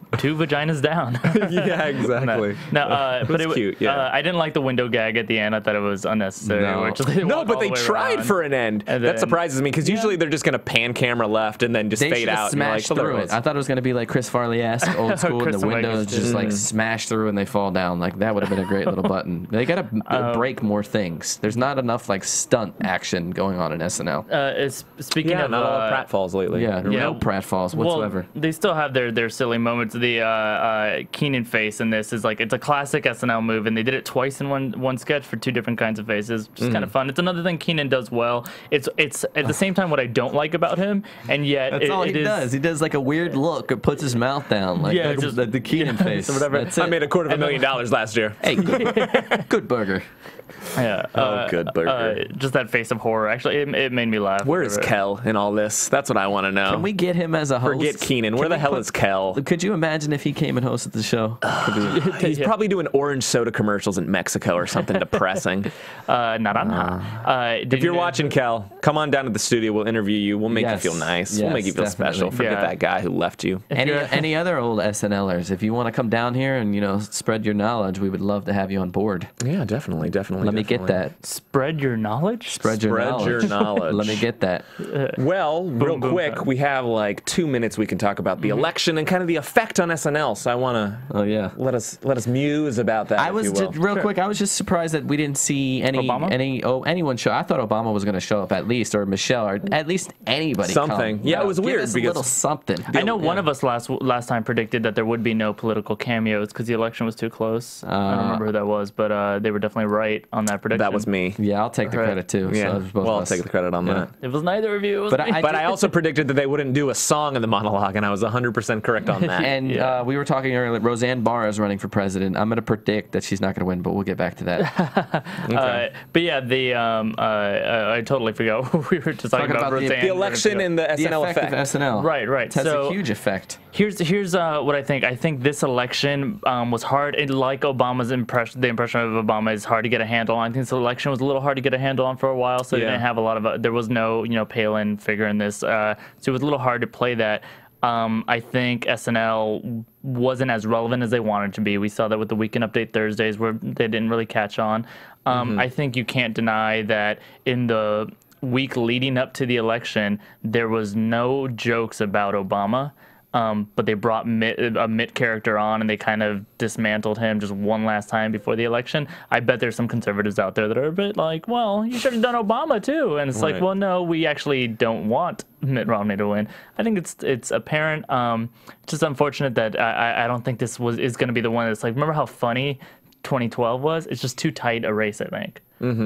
two vaginas down. Yeah, exactly. No, uh, but was it was cute, yeah. Uh, I didn't like the window gag at the end. I thought it was unnecessary. No. Which they No, walk but all they the way tried around. for an end. And That then- surprises me because usually they're just going to pan camera left and then just They fade should out. have and you're smashed like, well, through there it. was. I thought it was going to be like Chris Farley-esque, old school, and the Kristen Wiig windows did. just like smash through and they fall down. Like that would have been a great little button. They got to Um, break more things. There's not enough like stunt action going on in S N L. Uh, it's, speaking Yeah, of not a lot uh, of pratfalls lately. Yeah, Yeah. no pratfalls whatsoever. Well, they still have their, their silly moments. The uh, uh, Keenan face in this is like it's a classic S N L move, and they did it twice in one one sketch for two different kinds of faces, which is Mm. kind of fun. It's another thing Keenan does well. It's it's at the same time what I don't like about him, and yet That's it, all it he is- does. He does like a weird look. It puts his mouth down, like Yeah, the, just- the, the Keenan yeah, face. so whatever. That's I it. made a quarter of a million dollars last year. Hey, good, good burger. Yeah. Oh, uh, good burger. Uh, just that face of horror. Actually, it, it made me laugh. Where is Whatever. Kel in all this? That's what I want to know. Can we get him as a host? Forget Keenan. Where Can the we hell put- is Kel? Could you imagine if he came and hosted the show? Could be- He's Yeah. probably doing orange soda commercials in Mexico or something depressing. Uh, not on. Uh, did If you're you- watching, Kel, come on down to the studio. We'll interview you. We'll make Yes. you feel nice. we'll make Yes, you feel special. definitely. Forget Yeah. that guy who left you. Any you're- any other old SNLers, if you want to come down here and you know spread your knowledge, we would love to have you on board. Yeah, definitely, definitely. Let me get definitely. that. spread your knowledge? Spread your Spread knowledge. your knowledge. Let me get that. Well, real boom, quick, time. we have like two minutes. We can talk about the election and kind of the effect on S N L. So I want to Oh yeah. let us let us muse about that. I if was you will. just, real quick. I was just surprised that we didn't see any Obama? any oh anyone show. I thought Obama was going to show up at least, or Michelle, or at least anybody. Something. come. Yeah, it was Give weird us a because- little something. I know one of us last last time predicted that there would be no political cameos because the election was too close. I don't remember who that was, but uh, they were definitely right on that prediction. that was me. Yeah, I'll take the Right. credit too. Yeah. So it was both well, of I'll us. take the credit on Yeah. that. It was neither of you. It was But me. I- But I also predicted that they wouldn't do a song in the monologue, and I was one hundred percent correct on that. And Yeah. uh, we were talking earlier. Roseanne Barr is running for president. I'm going to predict that she's not going to win, but we'll get back to that. Uh, but yeah, the um, uh, uh, I totally forgot what we were just talking, Talking about. about the- Roseanne the election and the the S N L effect, effect. of S N L. Right, right. It has So- a huge effect. Here's here's uh, what I think. I think this election um, was hard. It, like Obama's impression, the impression of Obama is hard to get a handle on. I think this election was a little hard to get a handle on for a while. So they Yeah. didn't have a lot of. Uh, there was no you know Palin figure in this, uh, so it was a little hard to play that. Um, I think S N L wasn't as relevant as they wanted to be. We saw that with the Weekend Update Thursdays where they didn't really catch on. Um, I think you can't deny that in the week leading up to the election, there was no jokes about Obama. Um, but they brought Mitt, a Mitt character on, and they kind of dismantled him just one last time before the election. I bet there's some conservatives out there that are a bit like, well, you should have done Obama too. And it's Right. like, well, no, we actually don't want Mitt Romney to win. I think it's it's apparent. Um, it's just unfortunate that I, I- I don't think this was is going to be the one that's like, remember how funny twenty twelve was? It's just too tight a race, I think.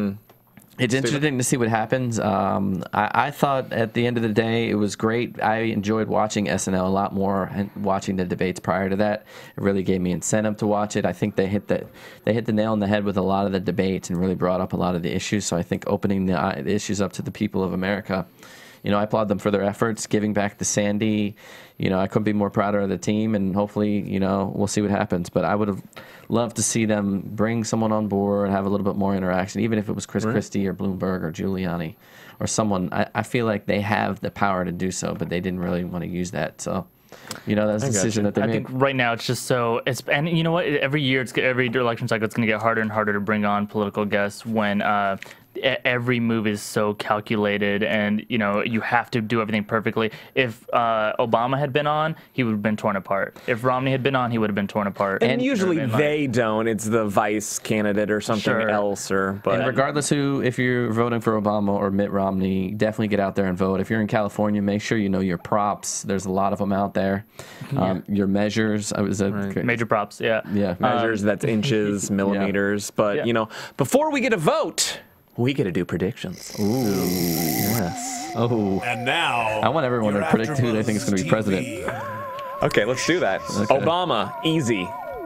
It's interesting to see what happens. Um, I, I thought at the end of the day it was great. I enjoyed watching S N L a lot more and watching the debates prior to that. It really gave me incentive to watch it. I think they hit the they hit the nail on the head with a lot of the debates and really brought up a lot of the issues. So I think opening the, uh, the issues up to the people of America, you know, I applaud them for their efforts, giving back to Sandy. You know, I couldn't be more prouder of the team, and hopefully, you know, we'll see what happens. But I would have loved to see them bring someone on board and have a little bit more interaction, even if it was Chris Christie or Bloomberg or Giuliani or someone. I, I feel like they have the power to do so, but they didn't really want to use that. So, you know, that's a got decision you. that they I made. think right now it's just so it's and you know what every year it's every election cycle it's going to get harder and harder to bring on political guests when uh, e- every move is so calculated and you know you have to do everything perfectly. If uh, Obama had been on, he would have been torn apart. If Romney had been on, he would have been torn apart. and You know usually what I mean? Like- they don't. It's the vice candidate or something Sure. else. Or but And regardless who, if you're voting for Obama or Mitt Romney, definitely get out there and vote. If you're in California, make sure you know your props. There's a lot of them out there. Um, your measures. I was a major props, yeah. yeah. measures that's inches, millimeters. But Yeah. you know, before we get a vote, we get to do predictions. Ooh, yes. Oh, And now, I want everyone your to predict who they think is going to be AfterBuzz T V. president. Okay, let's do that. Obama, easy.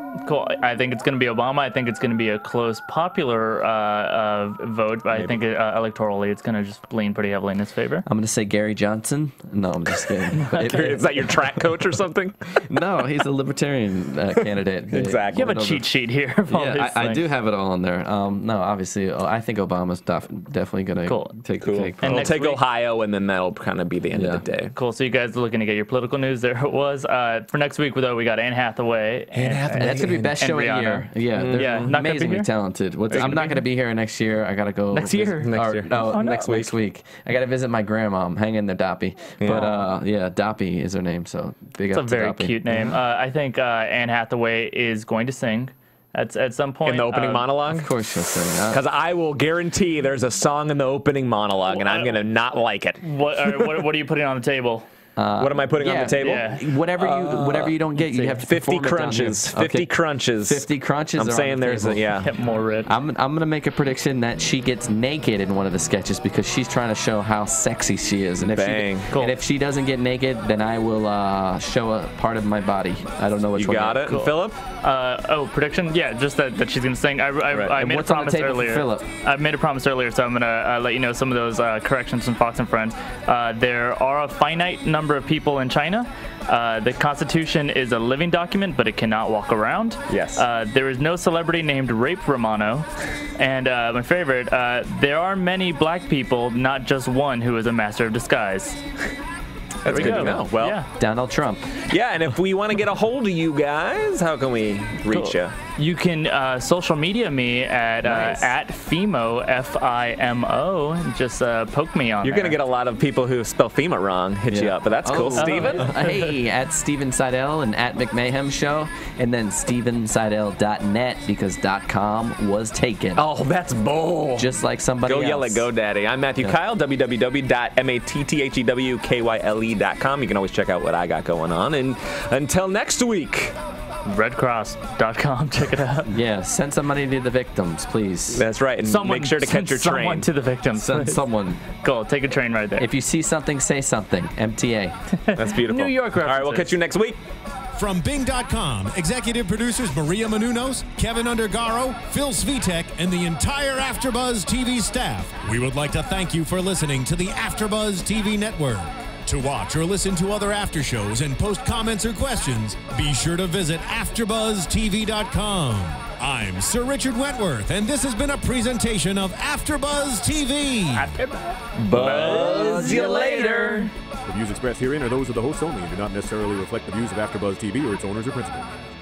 Cool. I think it's going to be Obama. I think it's going to be a close popular uh, uh, vote, but I think it, uh, electorally it's going to just lean pretty heavily in his favor. I'm going to say Gary Johnson. No, I'm just kidding. It- Is that your track coach or something? no, he's a libertarian uh, candidate. Exactly. You have a cheat sheet here. Of all these Yeah, I, I things. do have it all in there. Um, no, obviously, uh, I think Obama's def- definitely going to Cool. take Cool. the cake. And We'll next take week- Ohio, and then that'll kind of be the end Yeah. of the day. Cool. So you guys are looking to get your political news. There it was. Uh, for next week, though, we got Anne Hathaway. Anne Hathaway. That's gonna be best And show of the Rihanna. year. Yeah, they're Yeah, not gonna be amazingly here? talented. What's, you I'm gonna not be gonna be here next year. I gotta go Next visit- year? Next or- year. No, Oh, no. next next week. I gotta visit my grandma. Hang in there, Doppy. But uh, yeah, Doppy is her name. So big It's up a to very Doppy. cute name. Uh, I think uh, Anne Hathaway is going to sing at, at some point. In the opening Uh, monologue? Of course she'll sing that. Because I will guarantee there's a song in the opening monologue, and I'm going to not like it. What, all right, what, what are you putting on the table? What am I putting on Yeah, the table? yeah. Whatever you whatever you don't get, you have to fifty perform it down crunches. here. fifty Okay. crunches. fifty crunches. I'm are on saying the there's a, table. yeah. Get more red. I'm, I'm going to make a prediction that she gets naked in one of the sketches because she's trying to show how sexy she is. And if, Bang. She, Cool. and if she doesn't get naked, then I will uh, show a part of my body. I don't know which You one. got yet. it. And Philip? Uh, oh, prediction? Yeah, just that, that she's going to sing. I, I, Right. I And made a what's on the promise table for earlier. Philip? I made a promise earlier, so I'm going to uh, let you know some of those uh, corrections from Fox and Friends. Uh, there are a finite number of people in China. Uh, the Constitution is a living document, but it cannot walk around. Yes. Uh, there is no celebrity named Rape Romano. And uh, my favorite, uh, there are many black people, not just one who is a master of disguise. That's we good go. to know. Well, Yeah. Donald Trump. yeah, and if we want to get a hold of you guys, how can we reach you? You can uh, social media me at Nice. uh, at Fimo, F I M O. Just uh, poke me on You're there. going to get a lot of people who spell FEMA wrong hit you Yeah. up, but that's cool. Oh. Steven? Hey, at Steven Seidel and at McMahon Show, and then steven seidel dot net because .com was taken. Oh, that's bold. Just like somebody Go else. yell at GoDaddy. I'm Matthew Yeah. Kyle, w w w dot matthewkyle dot com. You can always check out what I got going on. And until next week, red cross dot com. Check it out. Yeah, send some money to the victims, please. that's right. And Someone make sure to send catch your someone train. to the victims. Send someone. Cool. Take a train right there. If you see something, say something. M T A. That's beautiful. New York All right, we'll references. catch you next week. From Bing dot com, executive producers Maria Menounos, Kevin Undergaro, Phil Svitek, and the entire AfterBuzz T V staff, we would like to thank you for listening to the AfterBuzz T V network. To watch or listen to other after shows and post comments or questions, be sure to visit after buzz T V dot com. I'm Sir Richard Wentworth, and this has been a presentation of AfterBuzz T V. Buzz you later. The views expressed herein are those of the hosts only and do not necessarily reflect the views of AfterBuzz T V or its owners or principals.